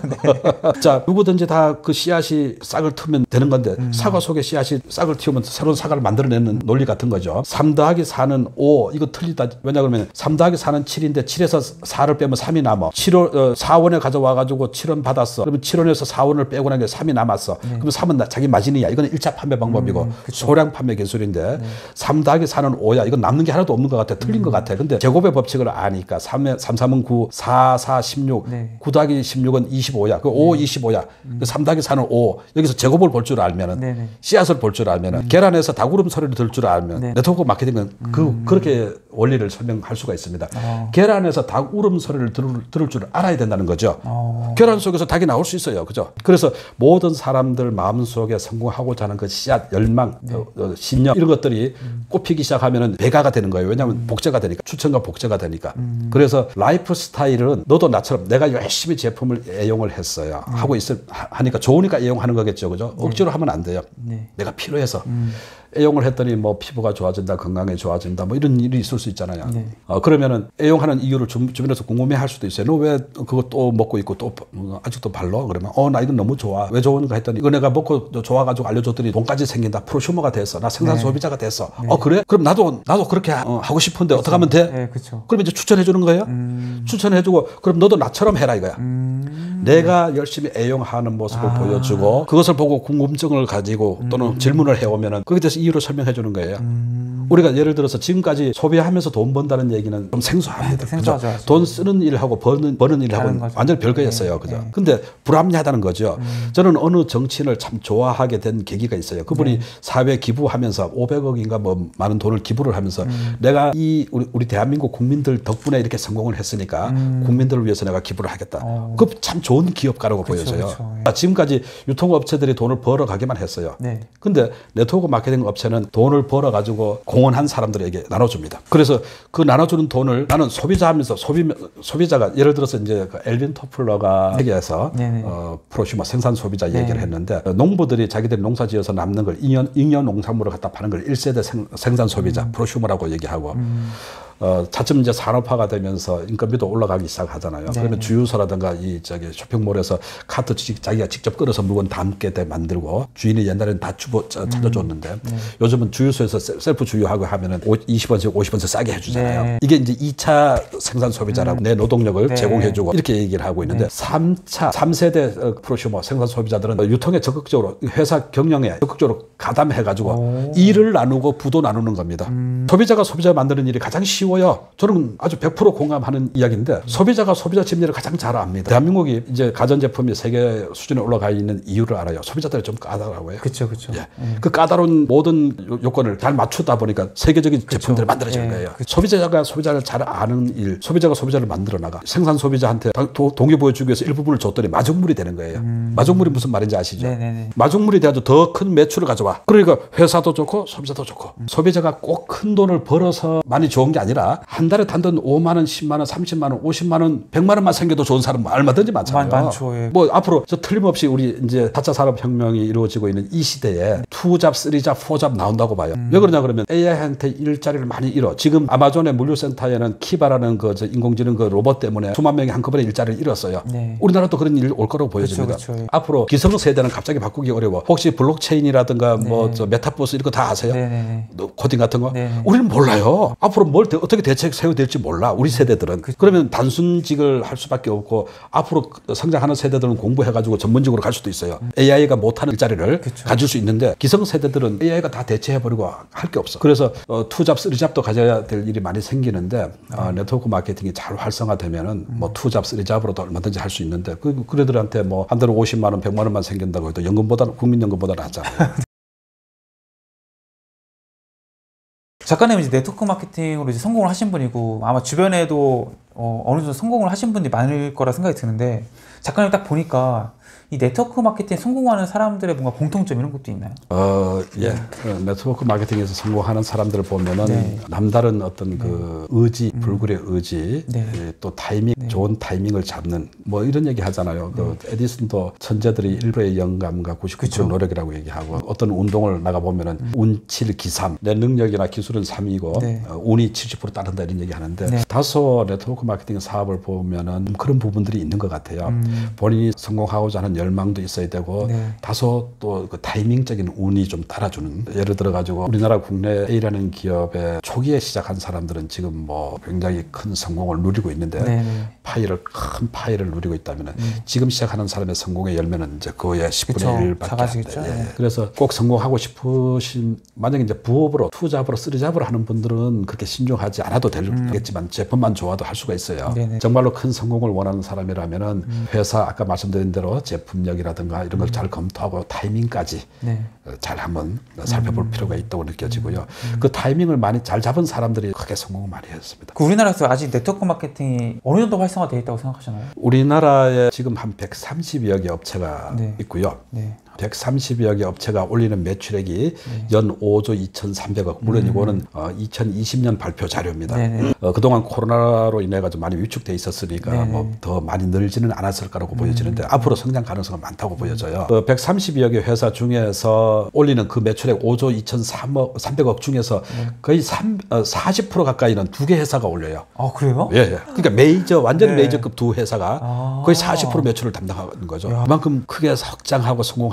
자, 누구든지 다 그 씨앗이 싹을 트면 되는 건데 음. 사과 속에 씨앗이 싹을 틔우면 새로운 사과를 만들어내는 논리 같은 거죠. 삼 더하기 사는 오, 이거 틀리다. 왜냐 그러면 삼 더하기 사는 칠인데 칠에서 사를 빼면 삼이 남아. 칠 원, 어, 사 원에 가져와가지고 칠 원 받았어. 그러면 칠 원에서 사 원을 빼고 나니까 삼이 남았어. 네. 그러면 삼은 나, 자기 마진이야. 이거는 일 차 판매 방법이고 음, 소량 판매 기술인데 네. 삼 더하기 사는 오야. 이건 남는 게 하나도 없는 것 같아. 틀린 음. 것 같아. 근데 제곱의 법칙을 아니까 삼, 삼, 삼은 구, 사, 사, 십육. 네. 구 더하기 십육은 이십오야. 그 오, 네. 이십오야. 음. 그 삼 더하기 사는 오. 여기서 제곱을 볼 줄 알면은 네네. 씨앗을 볼 줄 알면은 음. 계란에서 닭울음 소리를 들을 줄 알면 네. 네트워크 마케팅은 음. 그, 그렇게 원리를 설명할 수가 있습니다. 어. 계란에서 닭 울음 소리를 들을, 들을 줄 알아야 된다는 거죠. 어. 계란 속에서 닭이 나올 수 있어요. 그죠? 그래서 모든 사람들 마음속에 성공하고자 하는 그 씨앗, 열망, 네. 어, 어, 신념 이런 것들이 음. 꽃피기 시작하면은 배가가 되는 거예요. 왜냐하면 음. 복제가 되니까. 추천과 복제가 되니까. 음. 그래서 라이프 스타일은 너도 나처럼 내가 열심히 제품을 애용을 했어요. 음. 하고 있을, 하니까 좋으니까 애용하는 거겠죠. 그죠? 네. 억지로 하면 안 돼요. 네. 내가 필요해서. 음. 애용을 했더니 뭐 피부가 좋아진다, 건강이 좋아진다, 뭐 이런 일이 있을 수 있잖아요. 네. 어, 그러면은 애용하는 이유를 주, 주변에서 궁금해할 수도 있어요. 너 왜 그거 또 먹고 있고 또 아직도 발로? 그러면 어 나 이건 너무 좋아. 왜 좋은가 했더니 이거 내가 먹고 좋아가지고 알려줬더니 돈까지 생긴다. 프로슈머가 됐어. 나 생산 네. 소비자가 됐어. 네. 어 그래? 그럼 나도 나도 그렇게 어, 하고 싶은데 그쵸. 어떻게 하면 돼? 네, 그렇죠. 그럼 이제 추천해 주는 거예요. 음... 추천해주고 그럼 너도 나처럼 해라 이거야. 음... 내가 열심히 애용하는 모습을 아. 보여주고 그것을 보고 궁금증을 가지고 또는 음. 질문을 해오면은 거기에 대해서 이유를 설명해 주는 거예요. 음. 우리가 예를 들어서 지금까지 소비하면서 돈 번다는 얘기는 좀 생소합니다. 생소하죠. 돈 쓰는 일하고 버는, 버는 일하고는 완전히 별거였어요. 네. 그죠? 네. 근데 불합리하다는 거죠. 음. 저는 어느 정치인을 참 좋아하게 된 계기가 있어요. 그분이 네. 사회 기부하면서 오백억인가 뭐 많은 돈을 기부를 하면서 음. 내가 이 우리, 우리 대한민국 국민들 덕분에 이렇게 성공을 했으니까 음. 국민들을 위해서 내가 기부를 하겠다. 어. 그 참 좋은 기업가라고 그쵸, 보여져요. 그쵸, 예. 지금까지 유통업체들이 돈을 벌어 가기만 했어요. 네. 근데 네트워크 마케팅 업체는 돈을 벌어 가지고 공헌한 사람들에게 나눠줍니다. 그래서 그 나눠주는 돈을 나는 소비자 하면서 소비, 소비자가 예를 들어서 이제 그 엘빈 토플러가 세계에서 어, 프로슈머 생산 소비자 네. 얘기를 했는데 농부들이 자기들이 농사 지어서 남는 걸 잉여, 잉여 농산물을 갖다 파는 걸 일 세대 생, 생산 소비자 음. 프로슈머라고 얘기하고 음. 어, 차츰 이제 산업화가 되면서 인건비도 올라가기 시작하잖아요. 네. 그러면 주유소라든가 이 저기 쇼핑몰에서 카트 자기가 직접 끌어서 물건 담게 돼 만들고 주인이 옛날에는 다 주보 찾아줬는데 음. 네. 요즘은 주유소에서 셀프 주유하고 하면은 이십 원씩 오십 원씩 싸게 해주잖아요. 네. 이게 이제 이 차 생산 소비자라고 음. 내 노동력을 네. 제공해주고 이렇게 얘기를 하고 있는데 네. 삼 차, 삼 세대 프로슈머 생산 소비자들은 유통에 적극적으로 회사 경영에 적극적으로 가담해가지고 오. 일을 나누고 부도 나누는 겁니다. 음. 소비자가 소비자 만드는 일이 가장 쉬워요. 저는 아주 백 퍼센트 공감하는 이야기인데 소비자가 소비자 심리를 가장 잘 압니다. 대한민국이 이제 가전제품이 세계 수준에 올라가 있는 이유를 알아요. 소비자들이 좀 까다로워요. 그렇죠, 그렇죠. 예. 예. 그 까다로운 모든 요건을 잘 맞추다 보니까 세계적인 그쵸. 제품들이 만들어지는 예. 거예요. 그쵸. 소비자가 소비자를 잘 아는 일, 소비자가 소비자를 만들어 나가. 생산 소비자한테 동의보여 주기 위해서 일부분을 줬더니 마중물이 되는 거예요. 음. 마중물이 무슨 말인지 아시죠? 네네네. 마중물이 돼가지고 더 큰 매출을 가져와. 그러니까 회사도 좋고 소비자도 좋고 음. 소비자가 꼭 큰 돈을 벌어서 많이 좋은 게 아니라 한 달에 단돈 오만 원, 십만 원, 삼십만 원, 오십만 원, 백만 원만 생겨도 좋은 사람 얼마든지 많잖아요. 많, 많죠. 예. 뭐 앞으로 저 틀림없이 우리 이제 사 차 산업혁명이 이루어지고 있는 이 시대에 투 잡, 쓰리 잡, 포 잡 나온다고 봐요. 음. 왜 그러냐 그러면 에이아이한테 일자리를 많이 잃어. 지금 아마존의 물류센터에는 키바라는 그 저 인공지능 그 로봇 때문에 수만 명이 한꺼번에 일자리를 잃었어요. 네. 우리나라도 그런 일 올 거라고 보여집니다. 그쵸, 그쵸. 앞으로 기성세대는 갑자기 바꾸기 어려워. 혹시 블록체인이라든가 네. 뭐 저 메타버스 이런 거 다 아세요? 네. 코딩 같은 거? 네. 우리는 몰라요. 앞으로 뭘 어떻게 대책 세워야 될지 몰라. 우리 세대들은. 그, 그러면 단순직을 할 수밖에 없고 앞으로 성장하는 세대들은 공부해가지고 전문직으로 갈 수도 있어요. 음. 에이아이가 못하는 일자리를 그쵸. 가질 수 있는데 기성세대들은 에이아이가 다 대체해버리고 할 게 없어. 그래서 어, 투잡, 쓰리잡도 가져야 될 일이 많이 생기는데 음. 어, 네트워크 마케팅이 잘 활성화되면은 음. 뭐 투잡, 쓰리잡으로도 얼마든지 할 수 있는데 그, 그래들한테 뭐 한 달에 오십만 원, 백만 원만 생긴다고 해도 연금보다 국민연금보다 낫잖아요. 작가님은 이제 네트워크 마케팅으로 이제 성공을 하신 분이고 아마 주변에도 어, 어느 정도 성공을 하신 분들이 많을 거라 생각이 드는데 작가님 딱 보니까 이 네트워크 마케팅 성공하는 사람들의 뭔가 공통점 이런 것도 있나요? 어, 예. 네. 네트워크 마케팅에서 성공하는 사람들을 보면은 네. 남다른 어떤 네. 그 의지, 음. 불굴의 의지, 네. 예, 또 타이밍, 네. 좋은 타이밍을 잡는 뭐 이런 얘기 하잖아요. 네. 그 에디슨도 천재들이 일 퍼센트의 영감과 구십 퍼센트 그쵸. 노력이라고 얘기하고 어떤 운동을 나가 보면은 음. 운 칠, 기 삼, 내 능력이나 기술은 삼이고 네. 어, 운이 칠십 퍼센트 따른다 이런 얘기 하는데 네. 다소 네트워크 마케팅 사업을 보면은 그런 부분들이 있는 것 같아요. 음. 본인이 성공하고자 하는 열망도 있어야 되고 네. 다소 또 그 타이밍적인 운이 좀 따라주는 예를 들어 가지고 우리나라 국내 A라는 기업에 초기에 시작한 사람들은 지금 뭐 굉장히 큰 성공을 누리고 있는데 네. 파일을 큰 파일을 누리고 있다면은 음. 지금 시작하는 사람의 성공의 열매는 이제 거의 십분의 일밖에 안 돼. 예. 그래서 꼭 성공하고 싶으신 만약에 이제 부업으로 투잡으로 쓰리잡으로 하는 분들은 그렇게 신중하지 않아도 되겠지만 음. 제품만 좋아도 할 수가 있어요. 네네. 정말로 큰 성공을 원하는 사람이라면은 음. 회사 아까 말씀드린 대로 제품력이라든가 이런 걸 잘 음. 검토하고 타이밍까지 네. 잘 한번 살펴볼 음. 필요가 있다고 느껴지고요. 음. 그 타이밍을 많이 잘 잡은 사람들이 크게 성공을 많이 했습니다. 그 우리나라에서 아직 네트워크 마케팅이 어느 정도 활성화되어 있다고 생각하시나요? 우리나라에 지금 한 백삼십여 개 업체가 네. 있고요. 네. 백삼십여 개 업체가 올리는 매출액이 네. 연 오조 이천삼백억. 물론 음. 이거는 어, 이천이십 년 발표 자료입니다. 어, 그동안 코로나로 인해 가지고 많이 위축돼 있었으니까 뭐 더 많이 늘지는 않았을 거라고 음. 보여지는데 앞으로 성장 가능성은 많다고 음. 보여져요. 그 백삼십여 개 회사 중에서 올리는 그 매출액 오조 이천삼백억 중에서 네. 거의 삼, 어, 사십 퍼센트 가까이는 두 개 회사가 올려요. 아, 그래요? 예, 예. 그러니까 메이저 완전히 네. 메이저급 두 회사가 아. 거의 사십 퍼센트 매출을 담당하는 거죠. 야. 그만큼 크게 확장하고 성공할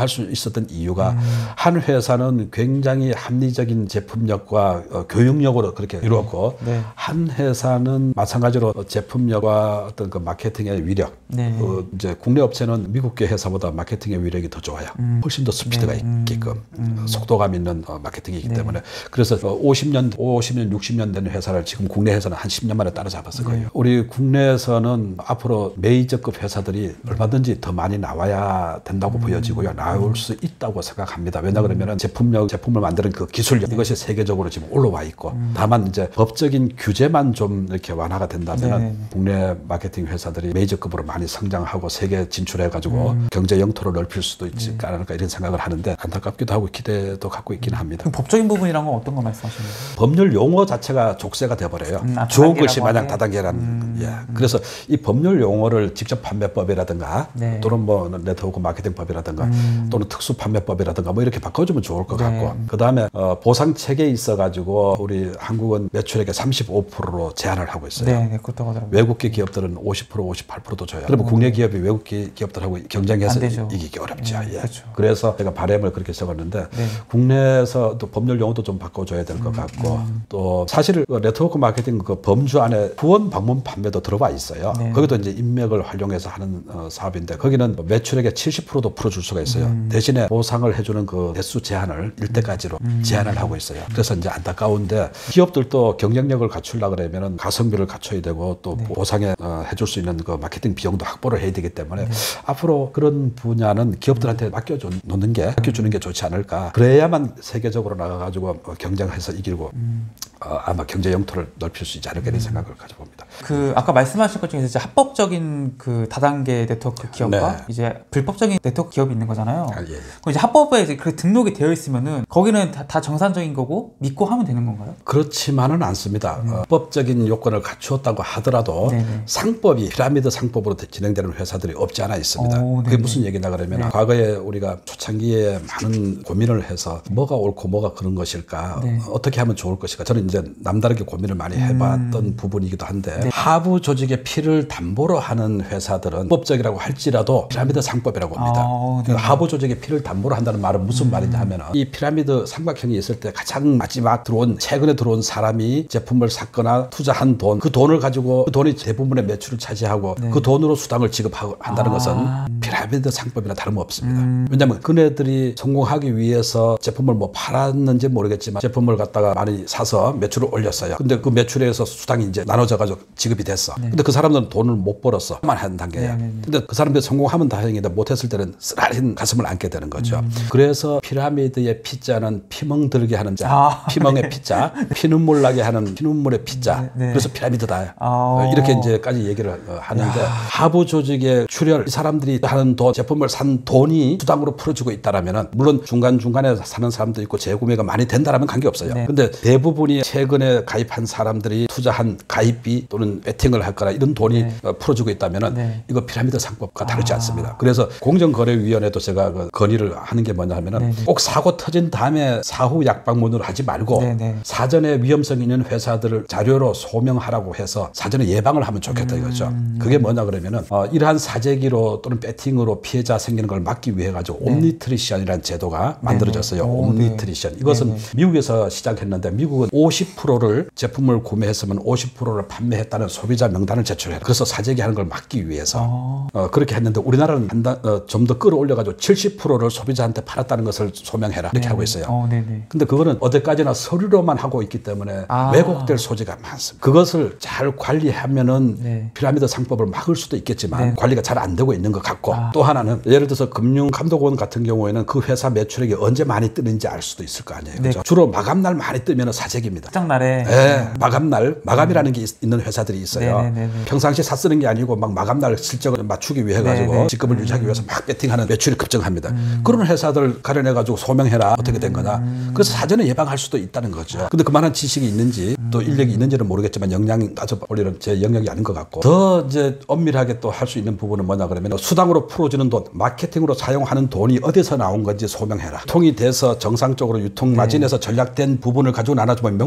수 있었던 이유가 음. 한 회사는 굉장히 합리적인 제품력과 어, 교육력으로 그렇게 이루었고 네. 한 회사는 마찬가지로 제품력과 어떤 그 마케팅의 위력 네. 어, 이제 국내 업체는 미국계 회사보다 마케팅의 위력이 더 좋아요. 음. 훨씬 더 스피드가 네. 있게끔 음. 속도감 있는 어, 마케팅이기 네. 때문에 그래서 어, 오십 년, 오십 년, 육십 년 된 회사를 지금 국내 회사는 한 십 년 만에 따라잡았을 거예요. 네. 우리 국내에서는 앞으로 메이저급 회사들이 얼마든지 더 많이 나와야 된다고 음. 보여지고요. 나올 수 있다고 생각합니다. 왜냐 그러면 제품력, 제품을 만드는 그 기술력 네. 이것이 세계적으로 지금 올라와 있고 음. 다만 이제 법적인 규제만 좀 이렇게 완화가 된다면 네. 국내 마케팅 회사들이 메이저급으로 많이 성장하고 세계 진출해가지고 음. 경제 영토를 넓힐 수도 있지 네. 않을까 이런 생각을 하는데 안타깝기도 하고 기대도 갖고 있긴 합니다. 그럼 법적인 부분이란 건 어떤 거 말씀하시는 거예요? 법률 용어 자체가 족쇄가 돼버려요. 음, 아, 좋은 글씨 마냥 다단계라는. 음, 예. 음. 그래서 이 법률 용어를 직접 판매법이라든가 네. 또는 뭐 네트워크 마케팅법이라든가 음. 또는 특수 판매법이라든가 뭐 이렇게 바꿔주면 좋을 것 같고 네. 그 다음에 어, 보상 체계에 있어가지고 우리 한국은 매출액의 삼십오 퍼센트로 제한을 하고 있어요. 네, 네, 그렇다고 하더라고요. 외국계 기업들은 오십 퍼센트, 오십팔 퍼센트도 줘요. 그러면 음. 국내 기업이 외국 기업들하고 경쟁해서 이기기 어렵죠. 네, 예. 그렇죠. 그래서 제가 바람을 그렇게 적었는데 네. 국내에서 또 법률 용어도 좀 바꿔줘야 될 것 음, 같고 음. 또 사실 네트워크 마케팅 그 범주 안에 후원 방문 판매도 들어와 있어요. 네. 거기도 이제 인맥을 활용해서 하는 어, 사업인데 거기는 매출액의 칠십 퍼센트도 풀어줄 수가 있어요. 음. 대신에 보상을 해주는 그 대수 제한을 일 대까지로 음. 제한을 하고 있어요. 그래서 이제 안타까운데 기업들도 경쟁력을 갖추려고 그러면은 가성비를 갖춰야 되고 또 네. 보상에 어, 해줄 수 있는 그 마케팅 비용도 확보를 해야 되기 때문에 네. 앞으로 그런 분야는 기업들한테 음. 맡겨놓는 게 맡겨주는 게 좋지 않을까. 그래야만 세계적으로 나가가지고 경쟁해서 이기고 음. 어, 아마 경제 영토를 넓힐 수 있지 않을까 이런 음. 생각을 가져봅니다. 그 아까 말씀하신 것 중에서 이제 합법적인 그 다단계 네트워크 기업과 네. 이제 불법적인 네트워크 기업이 있는 거잖아요. 아, 예, 예. 그럼 이제 합법에 이제 그 등록이 되어 있으면은 거기는 다, 다 정상적인 거고 믿고 하면 되는 건가요? 그렇지만은 않습니다. 음. 어, 법적인 요건을 갖추었다고 하더라도 네네. 상법이 피라미드 상법으로 진행되는 회사들이 없지 않아 있습니다. 오, 그게 무슨 얘기냐 그러면 네. 과거에 우리가 초창기에 많은 고민을 해서 뭐가 옳고 뭐가 그런 것일까 네. 어떻게 하면 좋을 것일까 저는 이제 남다르게 고민을 많이 해봤던 음. 부분이기도 한데 네. 하부 조직의 피를 담보로 하는 회사들은 법적이라고 할지라도 피라미드 상법이라고 합니다. 아, 네. 하부 조직의 피를 담보로 한다는 말은 무슨 음. 말이냐 하면 이 피라미드 삼각형이 있을 때 가장 마지막 들어온 최근에 들어온 사람이 제품을 샀거나 투자한 돈 그 돈을 가지고 그 돈이 대부분의 매출을 차지하고 네. 그 돈으로 수당을 지급한다는 아. 것은 피라미드 상법이나 다름없습니다. 음. 왜냐하면 그네들이 성공하기 위해서 제품을 뭐 팔았는지 모르겠지만 제품을 갖다가 많이 사서 매출을 올렸어요. 근데 그 매출에서 수당이 이제 나눠져 가지고 지급이 됐어. 네. 근데 그 사람들은 돈을 못 벌었어. 만 한 단계야. 네, 네, 네. 근데 그 사람들이 성공하면 다행인데 못했을 때는 쓰라린 가슴을 안게 되는 거죠. 음. 그래서 피라미드의 피자는 피멍 들게 하는 자, 아, 피멍의 네. 피자, 피눈물 나게 하는 피눈물의 피자. 네, 네. 그래서 피라미드다. 아, 이렇게 이제까지 얘기를 하는데 야. 하부 조직의 출혈, 이 사람들이 하는 돈, 제품을 산 돈이 수당으로 풀어주고 있다라면은 물론 중간 중간에 사는 사람도 있고 재구매가 많이 된다라면 관계 없어요. 네. 근데 대부분이 최근에 가입한 사람들이 투자한 가입비 또는 배팅을 할 거라 이런 돈이 네. 풀어주고 있다면은 네. 이거 피라미드 상법과 다르지 아. 않습니다. 그래서 공정거래위원회도 제가 그 건의를 하는 게 뭐냐 하면은 네. 꼭 사고 터진 다음에 사후 약방문으로 하지 말고 네. 네. 사전에 위험성 있는 회사들을 자료로 소명하라고 해서 사전에 예방을 하면 좋겠다 이거죠. 음. 그게 뭐냐 그러면은 어, 이러한 사재기로 또는 배팅으로 피해자 생기는 걸 막기 위해 가지고 네. 옴니트리션이라는 제도가 만들어졌어요. 네. 옴니트리션. 이것은 네. 미국에서 시작했는데 미국은 오십 퍼센트를 제품을 구매했으면 오십 퍼센트를 판매했다는 소비자 명단을 제출해요. 그래서 사재기하는 걸 막기 위해서 아. 어, 그렇게 했는데 우리나라는 어, 좀 더 끌어올려가지고 칠십 퍼센트를 소비자한테 팔았다는 것을 소명해라 이렇게 네. 하고 있어요. 어, 근데 그거는 어디까지나 서류로만 하고 있기 때문에 아. 왜곡될 소지가 많습니다. 그것을 잘 관리하면은 네. 피라미드 상법을 막을 수도 있겠지만 네. 관리가 잘 안 되고 있는 것 같고 아. 또 하나는 예를 들어서 금융감독원 같은 경우에는 그 회사 매출액이 언제 많이 뜨는지 알 수도 있을 거 아니에요. 네. 그렇죠? 주로 마감날 많이 뜨면 사재기입니다. 시장날에 네. 마감날 마감이라는 게 있는 회사들이 있어요. 네네네네. 평상시 사 쓰는 게 아니고 막 마감날 실적을 맞추기 위해 가지고 네네. 직급을 음. 유지하기 위해서 막 배팅하는 매출이 급증합니다. 음. 그런 회사들 가려내 가지고 소명해라 어떻게 된 거냐. 음. 그래서 사전에 예방할 수도 있다는 거죠. 근데 그만한 지식이 있는지 음. 또 인력이 있는지는 모르겠지만 역량이 따져 올리는 제 영역이 아닌 것 같고 더 이제 엄밀하게 또 할 수 있는 부분은 뭐냐 그러면 수당으로 풀어주는 돈, 마케팅으로 사용하는 돈이 어디서 나온 건지 소명해라. 통이 돼서 정상적으로 유통 마진에서 네. 전략된 부분을 가지고 나눠주면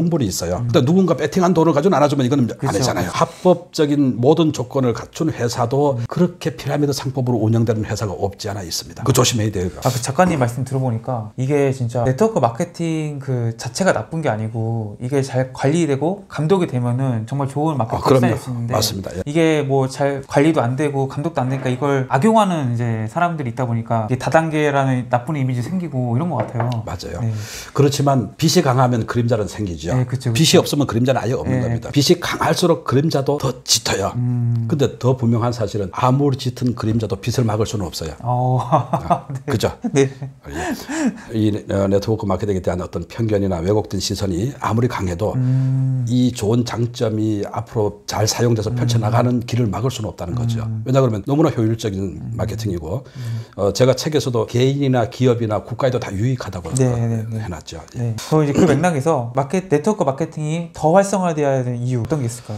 성분이 있어요. 음. 근데 누군가 베팅한 돈을 가지고 나눠주면 이거는 그쵸. 아니잖아요. 합법적인 모든 조건을 갖춘 회사도 음. 그렇게 피라미드 상법으로 운영되는 회사가 없지 않아 있습니다. 그 조심해야 돼요. 아, 그 작가님 말씀 들어보니까 이게 진짜 네트워크 마케팅 그 자체가 나쁜 게 아니고 이게 잘 관리되고 감독이 되면은 정말 좋은 마케팅 시장일 수 있는데 맞습니다. 예. 이게 뭐 잘 관리도 안 되고 감독도 안 되니까 이걸 악용하는 이제 사람들이 있다 보니까 이게 다단계라는 나쁜 이미지 생기고 이런 것 같아요. 맞아요. 네. 그렇지만 빛이 강하면 그림자는 생기죠. 네, 그쵸, 그쵸. 빛이 없으면 그림자는 아예 없는 네. 겁니다. 빛이 강할수록 그림자도 더 짙어요. 음... 근데 더 분명한 사실은 아무리 짙은 그림자도 빛을 막을 수는 없어요. 어... 아, 네. 그죠? 네. 이 네트워크 마케팅에 대한 어떤 편견이나 왜곡된 시선이 아무리 강해도 음... 이 좋은 장점이 앞으로 잘 사용돼서 펼쳐나가는 음... 길을 막을 수는 없다는 거죠. 음... 왜냐 그러면 너무나 효율적인 음... 마케팅이고 음... 어, 제가 책에서도 개인이나 기업이나 국가에도 다 유익하다고 네, 네, 네. 해놨죠. 네. 그, 이제 그 맥락에서 마켓, 네트워크 마케팅이 더 활성화되어야 되는 이유 어떤 게 있을까요?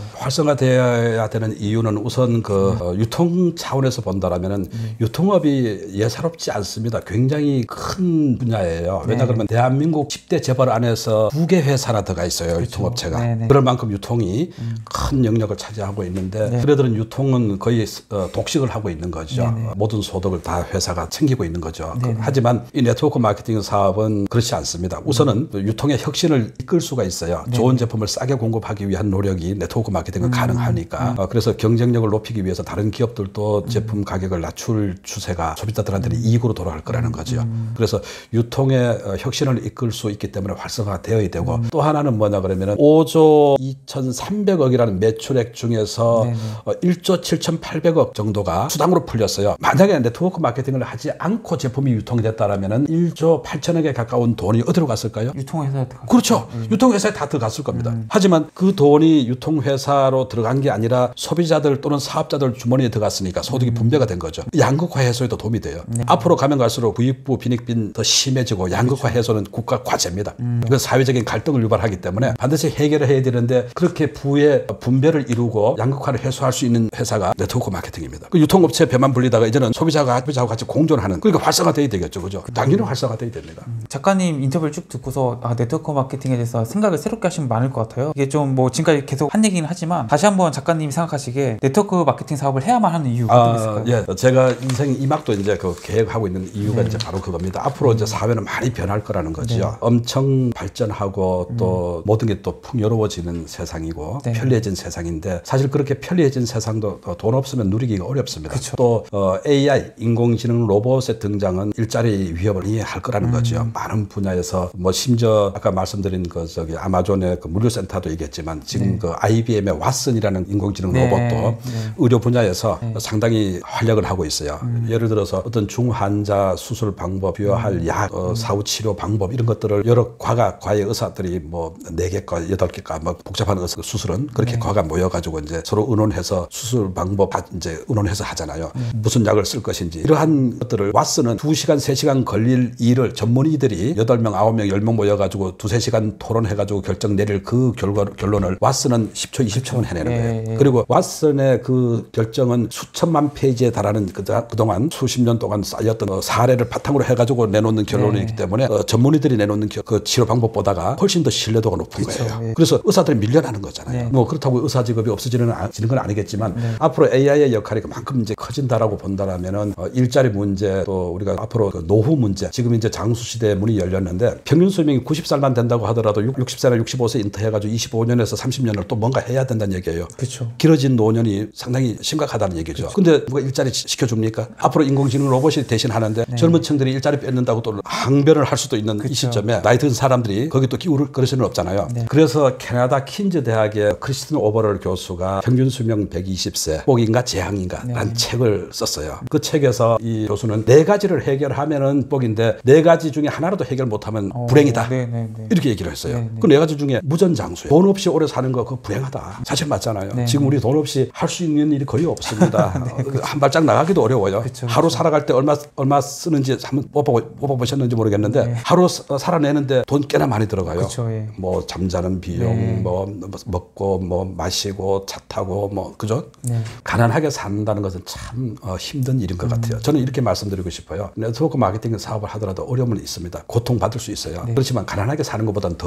활성화되어야 되는 이유는 우선 그 어, 유통 차원에서 본다라면은 음. 유통업이 예사롭지 않습니다. 굉장히 큰 분야예요. 왜냐 네. 그러면 대한민국 십 대 재벌 안에서 두 개 회사나 들어가 있어요. 그렇죠. 유통업체가. 네네. 그럴 만큼 유통이 음. 큰 영역을 차지하고 있는데 네. 그래들은 유통은 거의 어, 독식을 하고 있는 거죠. 어, 모든 소득을 다 회사가 챙기고 있는 거죠. 그, 하지만 이 네트워크 마케팅 사업은 그렇지 않습니다. 우선은 음. 유통의 혁신을 이끌 수가 있어요. 네네. 좋은 제품을 싸게 공급하기 위한 노력이 네트워크 마케팅은 음. 가능하니까 음. 어, 그래서 경쟁력을 높이기 위해서 다른 기업들도 음. 제품 가격을 낮출 추세가 소비자들한테는 음. 이익으로 돌아갈 거라는 거죠. 음. 그래서 유통의 혁신을 이끌 수 있기 때문에 활성화되어야 되고 음. 또 하나는 뭐냐 그러면 오조 이천삼백억이라는 매출액 중에서 어, 일조 칠천팔백억 정도가 수당으로 풀렸어요. 만약에 네트워크 마케팅을 하지 않고 제품이 유통이 됐다라면 일조 팔천억에 가까운 돈이 어디로 갔을까요? 유통회사에 들어갔죠. 그렇죠. 음. 유통회사에 다 들어갔을 겁니다. 음. 하지만 그 돈이 유통회사로 들어간 게 아니라 소비자들 또는 사업자들 주머니에 들어갔으니까 소득이 음. 분배가 된 거죠. 양극화 해소에도 도움이 돼요. 네. 앞으로 가면 갈수록 부익부 빈익빈 더 심해지고 양극화 그렇죠. 해소는 국가 과제입니다. 음. 그 사회적인 갈등을 유발하기 때문에 반드시 해결을 해야 되는데 그렇게 부의 분배를 이루고 양극화를 해소할 수 있는 회사가 네트워크 마케팅입니다. 그 유통업체 배만 불리다가 이제는 소비자가 소비자와 같이 공존하는 그러니까 활성화돼야 되겠죠. 그죠? 당연히 활성화돼야 됩니다. 음. 작가님 인터뷰를 쭉 듣고서 아, 네트워크 마케팅에 대해서 생각을 새롭게 하시면 많을 것 같아요. 이게 좀 뭐 지금까지 계속 한 얘기는 하지만 다시 한번 작가님이 생각하시기에 네트워크 마케팅 사업을 해야만 하는 이유 어떤 게 있을까요? 아, 예. 제가 인생 이막도 이제 그 계획하고 있는 이유가 네. 이제 바로 그겁니다. 앞으로 음. 이제 사회는 많이 변할 거라는 거죠. 네. 엄청 발전하고 음. 또 모든 게 또 풍요로워지는 세상이고 네. 편리해진 세상인데 사실 그렇게 편리해진 세상도 돈 없으면 누리기가 어렵습니다. 그쵸. 또 어, 에이아이 인공지능 로봇의 등장은 일자리 위협을 이해할 거라는 음. 거죠. 많은 분야에서 뭐 심지어 아까 말씀드린 그 저기 아마존의 그 물류센터도 얘기했지만 지금 네. 그 아이비엠의 왓슨이라는 인공지능 네. 로봇도 네. 의료 분야에서 네. 상당히 활약을 하고 있어요. 음. 예를 들어서 어떤 중환자 수술 방법, 부여할 음. 약, 어, 사후 치료 방법 이런 것들을 여러 과가 과의 의사들이 뭐 네 개과 여덟 개과 뭐 복잡한 의사 수술은 그렇게 네. 과가 모여가지고 이제 서로 의논해서 수술 방법 이제 의논해서 하잖아요. 음. 무슨 약을 쓸 것인지 이러한 것들을 왓슨은 두 시간 세 시간 걸릴 일을 전문의들이 여덟 명 아홉 명 열 명 모여가지고 두세 시간 토론해가지고 결정 내릴 그 결과 결론을 왓슨은 십 초 이십 초면 해내는 네. 거예요. 그리고 왓슨의 그 결정은 수천만 페이지에 달하는 그동안 수십 년 동안 쌓였던 사례를 바탕으로 해가지고 내놓는 결론이기 네. 때문에 어, 전문의들이 내놓는 그 치료 방법보다가 훨씬 더 신뢰도가 높은 그쵸, 거예요. 네. 그래서 의사들이 밀려나는 거잖아요. 네. 뭐 그렇다고 의사 직업이 없어지는 건 아니겠지만 네. 앞으로 에이아이의 역할이 그만큼 이제 커진다라고 본다라면은 어, 일자리 문제 또 우리가 앞으로 그 노후 문제 지금 이제 장수 시대의 문이 열렸는데 평균 수명이 구십 살만 된다고 하더라도 육십 세나 육십오 세 인터해가지고 이십오 년에서 삼십 년을 또 뭔가 해야 된다는 얘기예요. 그쵸. 길어진 노년이 상당히 심각하다는 얘기죠. 그쵸. 근데 누가 일자리 시켜줍니까? 앞으로 인공지능 로봇이 대신하는데 네. 젊은 층들이 일자리 뺏는다고 또 항변을 할 수도 있는 그쵸. 이 시점에 나이 든 사람들이 거기 또 끼울 그릇은 없잖아요. 네. 그래서 캐나다 킨즈 대학의 크리스틴 오버럴 교수가 평균 수명 백이십 세 복인가 재앙인가 네. 라는 책을 썼어요. 그 책에서 이 교수는 네 가지를 해결하면은 복인데 네 가지 중에 하나라도 해결 못하면 어, 불행이다. 네, 네, 네. 이렇게 얘기를 했어요. 그 네 가지 중에 무전장수예요. 돈 없이 오래 사는 거 그거 불행하다. 사실 맞잖아요. 네. 지금 우리 돈 없이 할 수 있는 일이 거의 없습니다. 네, 한 발짝 나가기도 어려워요. 그쵸, 하루 그쵸. 살아갈 때 얼마 얼마 쓰는지 한번 뽑아보셨는지 모르겠는데 네. 하루 살아내는데 돈 꽤나 많이 들어가요. 그쵸, 예. 뭐 잠자는 비용, 네. 뭐 먹고 뭐 마시고 차 타고 뭐 그죠? 네. 가난하게 산다는 것은 참 어, 힘든 일인 것 음. 같아요. 저는 이렇게 말씀드리고 싶어요. 네트워크 마케팅 사업을 하더라도 어려움은 있습니다. 고통받을 수 있어요. 네. 그렇지만 가난하게 사는 것보다는 덜 고통스러워요.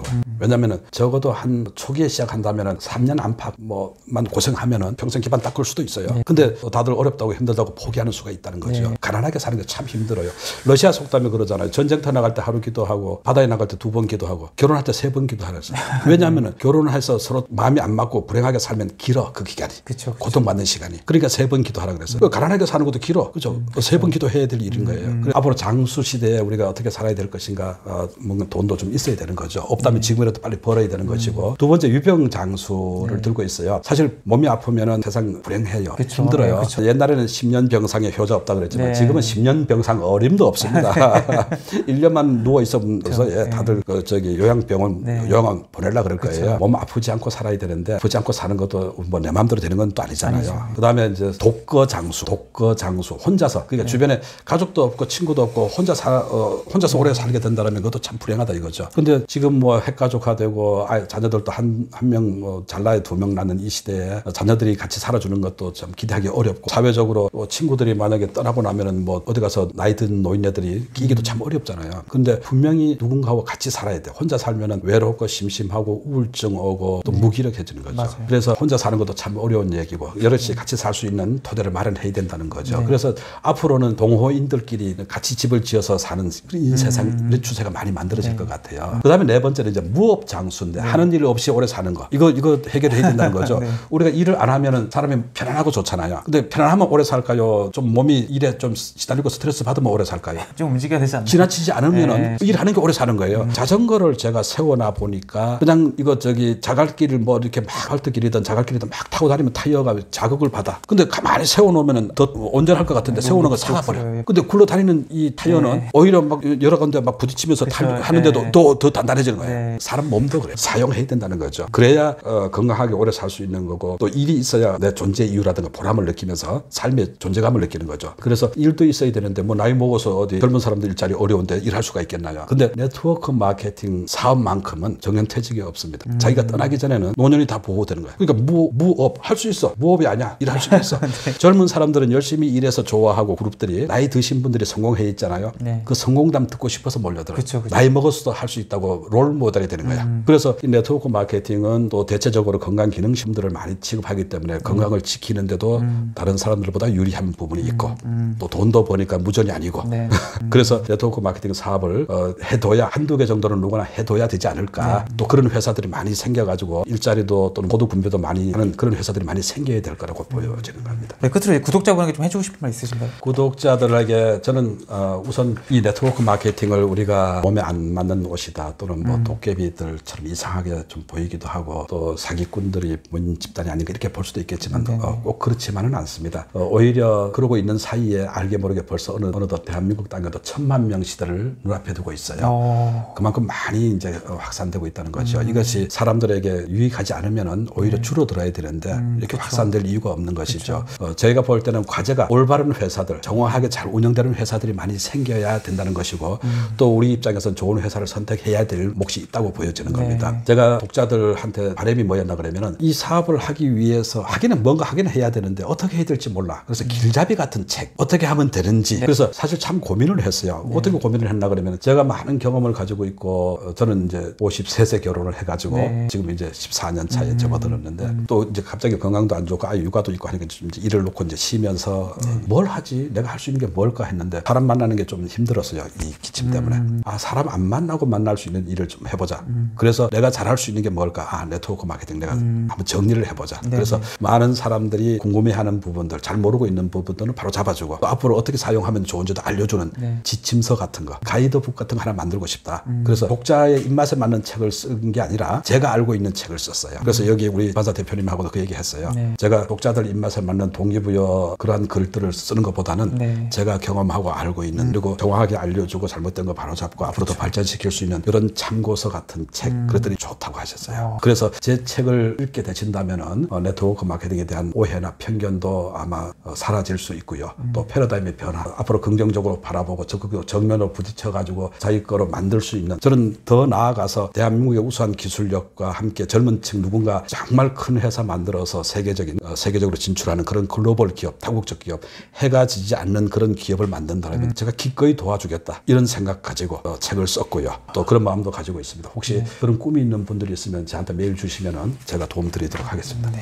어려워요. 음. 왜냐면은 적어도 한 초기에 시작한다면은 삼 년 안팎 뭐만 고생하면은 평생 기반 닦을 수도 있어요. 네. 근데 다들 어렵다고 힘들다고 포기하는 수가 있다는 거죠. 네. 가난하게 사는 게 참 힘들어요. 러시아 속담이 그러잖아요. 전쟁터 나갈 때 하루 기도하고 바다에 나갈 때 두 번 기도하고 결혼할 때 세 번 기도하랬어요. 왜냐하면은 결혼을 해서 서로 마음이 안 맞고 불행하게 살면 길어 그 기간이. 그쵸, 그쵸. 고통받는 시간이. 그러니까 세 번 기도하라 그랬어요. 음. 가난하게 사는 것도 길어. 그죠? 음, 세 번 기도해야 될 일인 거예요. 음. 그래서 앞으로 장수 시대에 우리가 어떻게 살아야 될 것인가. 어, 뭔가 돈도 좀 있어야 되는 거죠. 없다면 음. 지금이라도 빨리 벌어야 되는 음. 것이고. 두 번째 유병장수를 네. 들고 있어요. 사실 몸이 아프면은 세상 불행해요. 그쵸. 힘들어요. 네, 옛날에는 십 년 병상에 효자 없다 그랬지만 네. 지금은 십 년 병상 어림도 없습니다. 일 년만 누워 있어서 예, 다들 그 저기 요양병원 네. 요양원 보내려 그럴 거예요. 그쵸. 몸 아프지 않고 살아야 되는데 아프지 않고 사는 것도 뭐 내 마음대로 되는 건 또 아니잖아요. 그다음에 이제 독거장수, 독거장수 혼자서 그러니까 네. 주변에 가족도 없고 친구도 없고 혼자 사 어, 혼자서 오래 살게 된다면 그것도 참 불행하다 이거죠. 근데 지금 뭐 핵가족화 되고 아, 자녀들도 한 한 명 뭐 잘나야 두 명 낳는 이 시대에 자녀들이 같이 살아주는 것도 참 기대하기 어렵고 사회적으로 뭐 친구들이 만약에 떠나고 나면은 뭐 어디 가서 나이 든 노인네들이 끼기도 참 어렵잖아요. 근데 분명히 누군가와 같이 살아야 돼. 혼자 살면은 외롭고 심심하고 우울증 오고 또 무기력해지는 거죠. 맞아요. 그래서 혼자 사는 것도 참 어려운 얘기고 여럿이 같이 살 수 있는 토대를 마련해야 된다는 거죠. 네. 그래서 앞으로는 동호인들끼리 같이 집을 지어서 사는 이 세상 음. 이런 추세가 많이 만들어질 네. 것 같아요. 그다음에 네 번째는 이제 무업장수인데 네. 하는 일 없이 오래 사는 거. 이거 이거 해결해야 된다는 거죠. 네. 우리가 일을 안 하면은 사람이 편안하고 좋잖아요. 근데 편안하면 오래 살까요? 좀 몸이 일에 좀 시달리고 스트레스 받으면 오래 살까요? 좀 움직여야 되지 않나요? 지나치지 않으면은 네. 일하는 게 오래 사는 거예요. 음. 자전거를 제가 세워놔 보니까 그냥 이거 저기 자갈길을 뭐 이렇게 막 헐떡길이든 자갈길이든 막 타고 다니면 타이어가 자극을 받아. 근데 가만히 세워놓으면은 더 온전할 것 같은데 네. 세워놓은 거 사가버려. 근데 굴러다니는 이 타이어는 네. 오히려 막 여러 군데 막 부딪히면서 타, 하는데도 네. 더, 더 단단해지는 거예요. 네. 사람 몸도 그래요. 사용해야 된다는 거죠. 그래야 어, 건강하게 오래 살 수 있는 거고 또 일이 있어야 내 존재 이유라든가 보람을 느끼면서 삶의 존재감을 느끼는 거죠. 그래서 일도 있어야 되는데 뭐 나이 먹어서 어디 젊은 사람들 일자리 어려운데 일할 수가 있겠나요? 근데 네트워크 마케팅 사업만큼은 정년퇴직이 없습니다. 음. 자기가 떠나기 전에는 노년이 다 보호되는 거예요. 그러니까 무, 무업 할 수 있어. 무업이 아니야. 일할 수 있어. 네. 젊은 사람들은 열심히 일해서 좋아하고 그룹들이 나이 드신 분들이 성공해 있잖아요. 네. 그 성공담 듣고 싶어서 몰려들어요. 그쵸, 그쵸. 나이 먹어서도 할 수 있다고 롤 모델이 되는 거야. 음. 그래서 이 네트워크 마케팅은 또 대체적으로 건강 기능식품들을 많이 취급하기 때문에 음. 건강을 지키는데도 음. 다른 사람들보다 유리한 부분이 있고 음. 음. 또 돈도 버니까 무전이 아니고 네. 음. 그래서 네트워크 마케팅 사업을 어, 해둬야 한두 개 정도는 누구나 해둬야 되지 않을까. 네. 또 그런 회사들이 많이 생겨가지고 일자리도 또는 고도 분배도 많이 하는 그런 회사들이 많이 생겨야 될 거라고 음. 보여지는 겁니다. 네, 끝으로 구독자분에게 좀 해주고 싶은 말 있으신가요? 구독자들에게 저는 어, 우선 이 네트워크 마케팅을 우리가 몸에 안 맞는 옷이다 또는 뭐 음. 도깨비들처럼 이상하게 좀 보이기도 하고 또 사기꾼들이 문 집단이 아닌가 이렇게 볼 수도 있겠지만 어, 꼭 그렇지만은 않습니다. 어, 오히려 그러고 있는 사이에 알게 모르게 벌써 어느, 어느덧 대한민국 땅에도 천만 명 시대를 눈앞에 두고 있어요. 오. 그만큼 많이 이제 확산되고 있다는 거죠. 음. 이것이 사람들에게 유익하지 않으면은 오히려 음. 줄어들어야 되는데 음, 이렇게 그쵸. 확산될 이유가 없는 것이죠. 어, 저희가 볼 때는 과제가 올바른 회사들, 정확하게 잘 운영되는 회사들이 많이 생겨야 된다는 것이고 음. 또 우리 입장에서는 좋은 회사를 선택해야 될 몫이 있다고 보여지는 네. 겁니다. 제가 독자들한테 바람이 뭐였나 그러면은 이 사업을 하기 위해서 하기는 뭔가 하기는 해야 되는데 어떻게 해야 될지 몰라. 그래서 음. 길잡이 같은 책 어떻게 하면 되는지 네. 그래서 사실 참 고민을 했어요. 네. 어떻게 고민을 했나 그러면 제가 많은 경험을 가지고 있고 저는 이제 오십세 세 결혼을 해가지고 네. 지금 이제 십사 년 차에 음. 접어들었는데 음. 또 이제 갑자기 건강도 안 좋고 아 육아도 있고 하니까 좀 이제 일을 놓고 이제 쉬면서 네. 뭘 하지? 내가 할 수 있는 게 뭘까 했는데 사람 만나는 게 좀 힘들었어요. 이 기침 때문에. 음. 아 사람 안 만나고 만날 수 있는 일을 좀 해보자. 음. 그래서 내가 잘할 수 있는 게 뭘까? 아 네트워크 마케팅 내가 음. 한번 정리를 해보자. 네. 그래서 많은 사람들이 궁금해하는 부분들 잘 모르고 있는 부분들은 바로 잡아주고 또 앞으로 어떻게 사용하면 좋은지도 알려주는 네. 지침서 같은 거 가이드북 같은 거 하나 만들고 싶다. 음. 그래서 독자의 입맛에 맞는 책을 쓴 게 아니라 제가 알고 있는 책을 썼어요. 그래서 음. 여기 우리 반사 대표님하고도 그 얘기 했어요. 네. 제가 독자들 입맛에 맞는 동기부여 그러한 글들을 쓰는 것보다는 네. 제가 경험하고 알고 있는 음. 그리고 정확하게 알려주고 잘못된 거 바로잡고 앞으로 더 발전시킬 수 있는 이런 참고서 같은 책 음. 그것들이 좋다고 하셨어요. 어. 그래서 제 책을 읽게 되신다면은 어, 네트워크 마케팅에 대한 오해나 편견도 아마 어, 사라질 수 있고요. 음. 또 패러다임의 변화 앞으로 긍정적으로 바라보고 적극 정면으로 부딪혀가지고 자기 거로 만들 수 있는 저는 더 나아가서 대한민국의 우수한 기술력과 함께 젊은 층 누군가 정말 큰 회사 만들어서 세계적인 어, 세계적으로 진출하는 그런 글로벌 기업, 다국적 기업 해가 지지 않는 그런 기업을 만든다면 음. 제가 기꺼이 도와주겠다 이런 생각 가지고 어, 책을 썼고요. 또 그런 마음도 가지고 있습니다. 있습니다. 혹시 네. 그런 꿈이 있는 분들이 있으면 저한테 메일 주시면은 제가 도움 드리도록 하겠습니다. 네.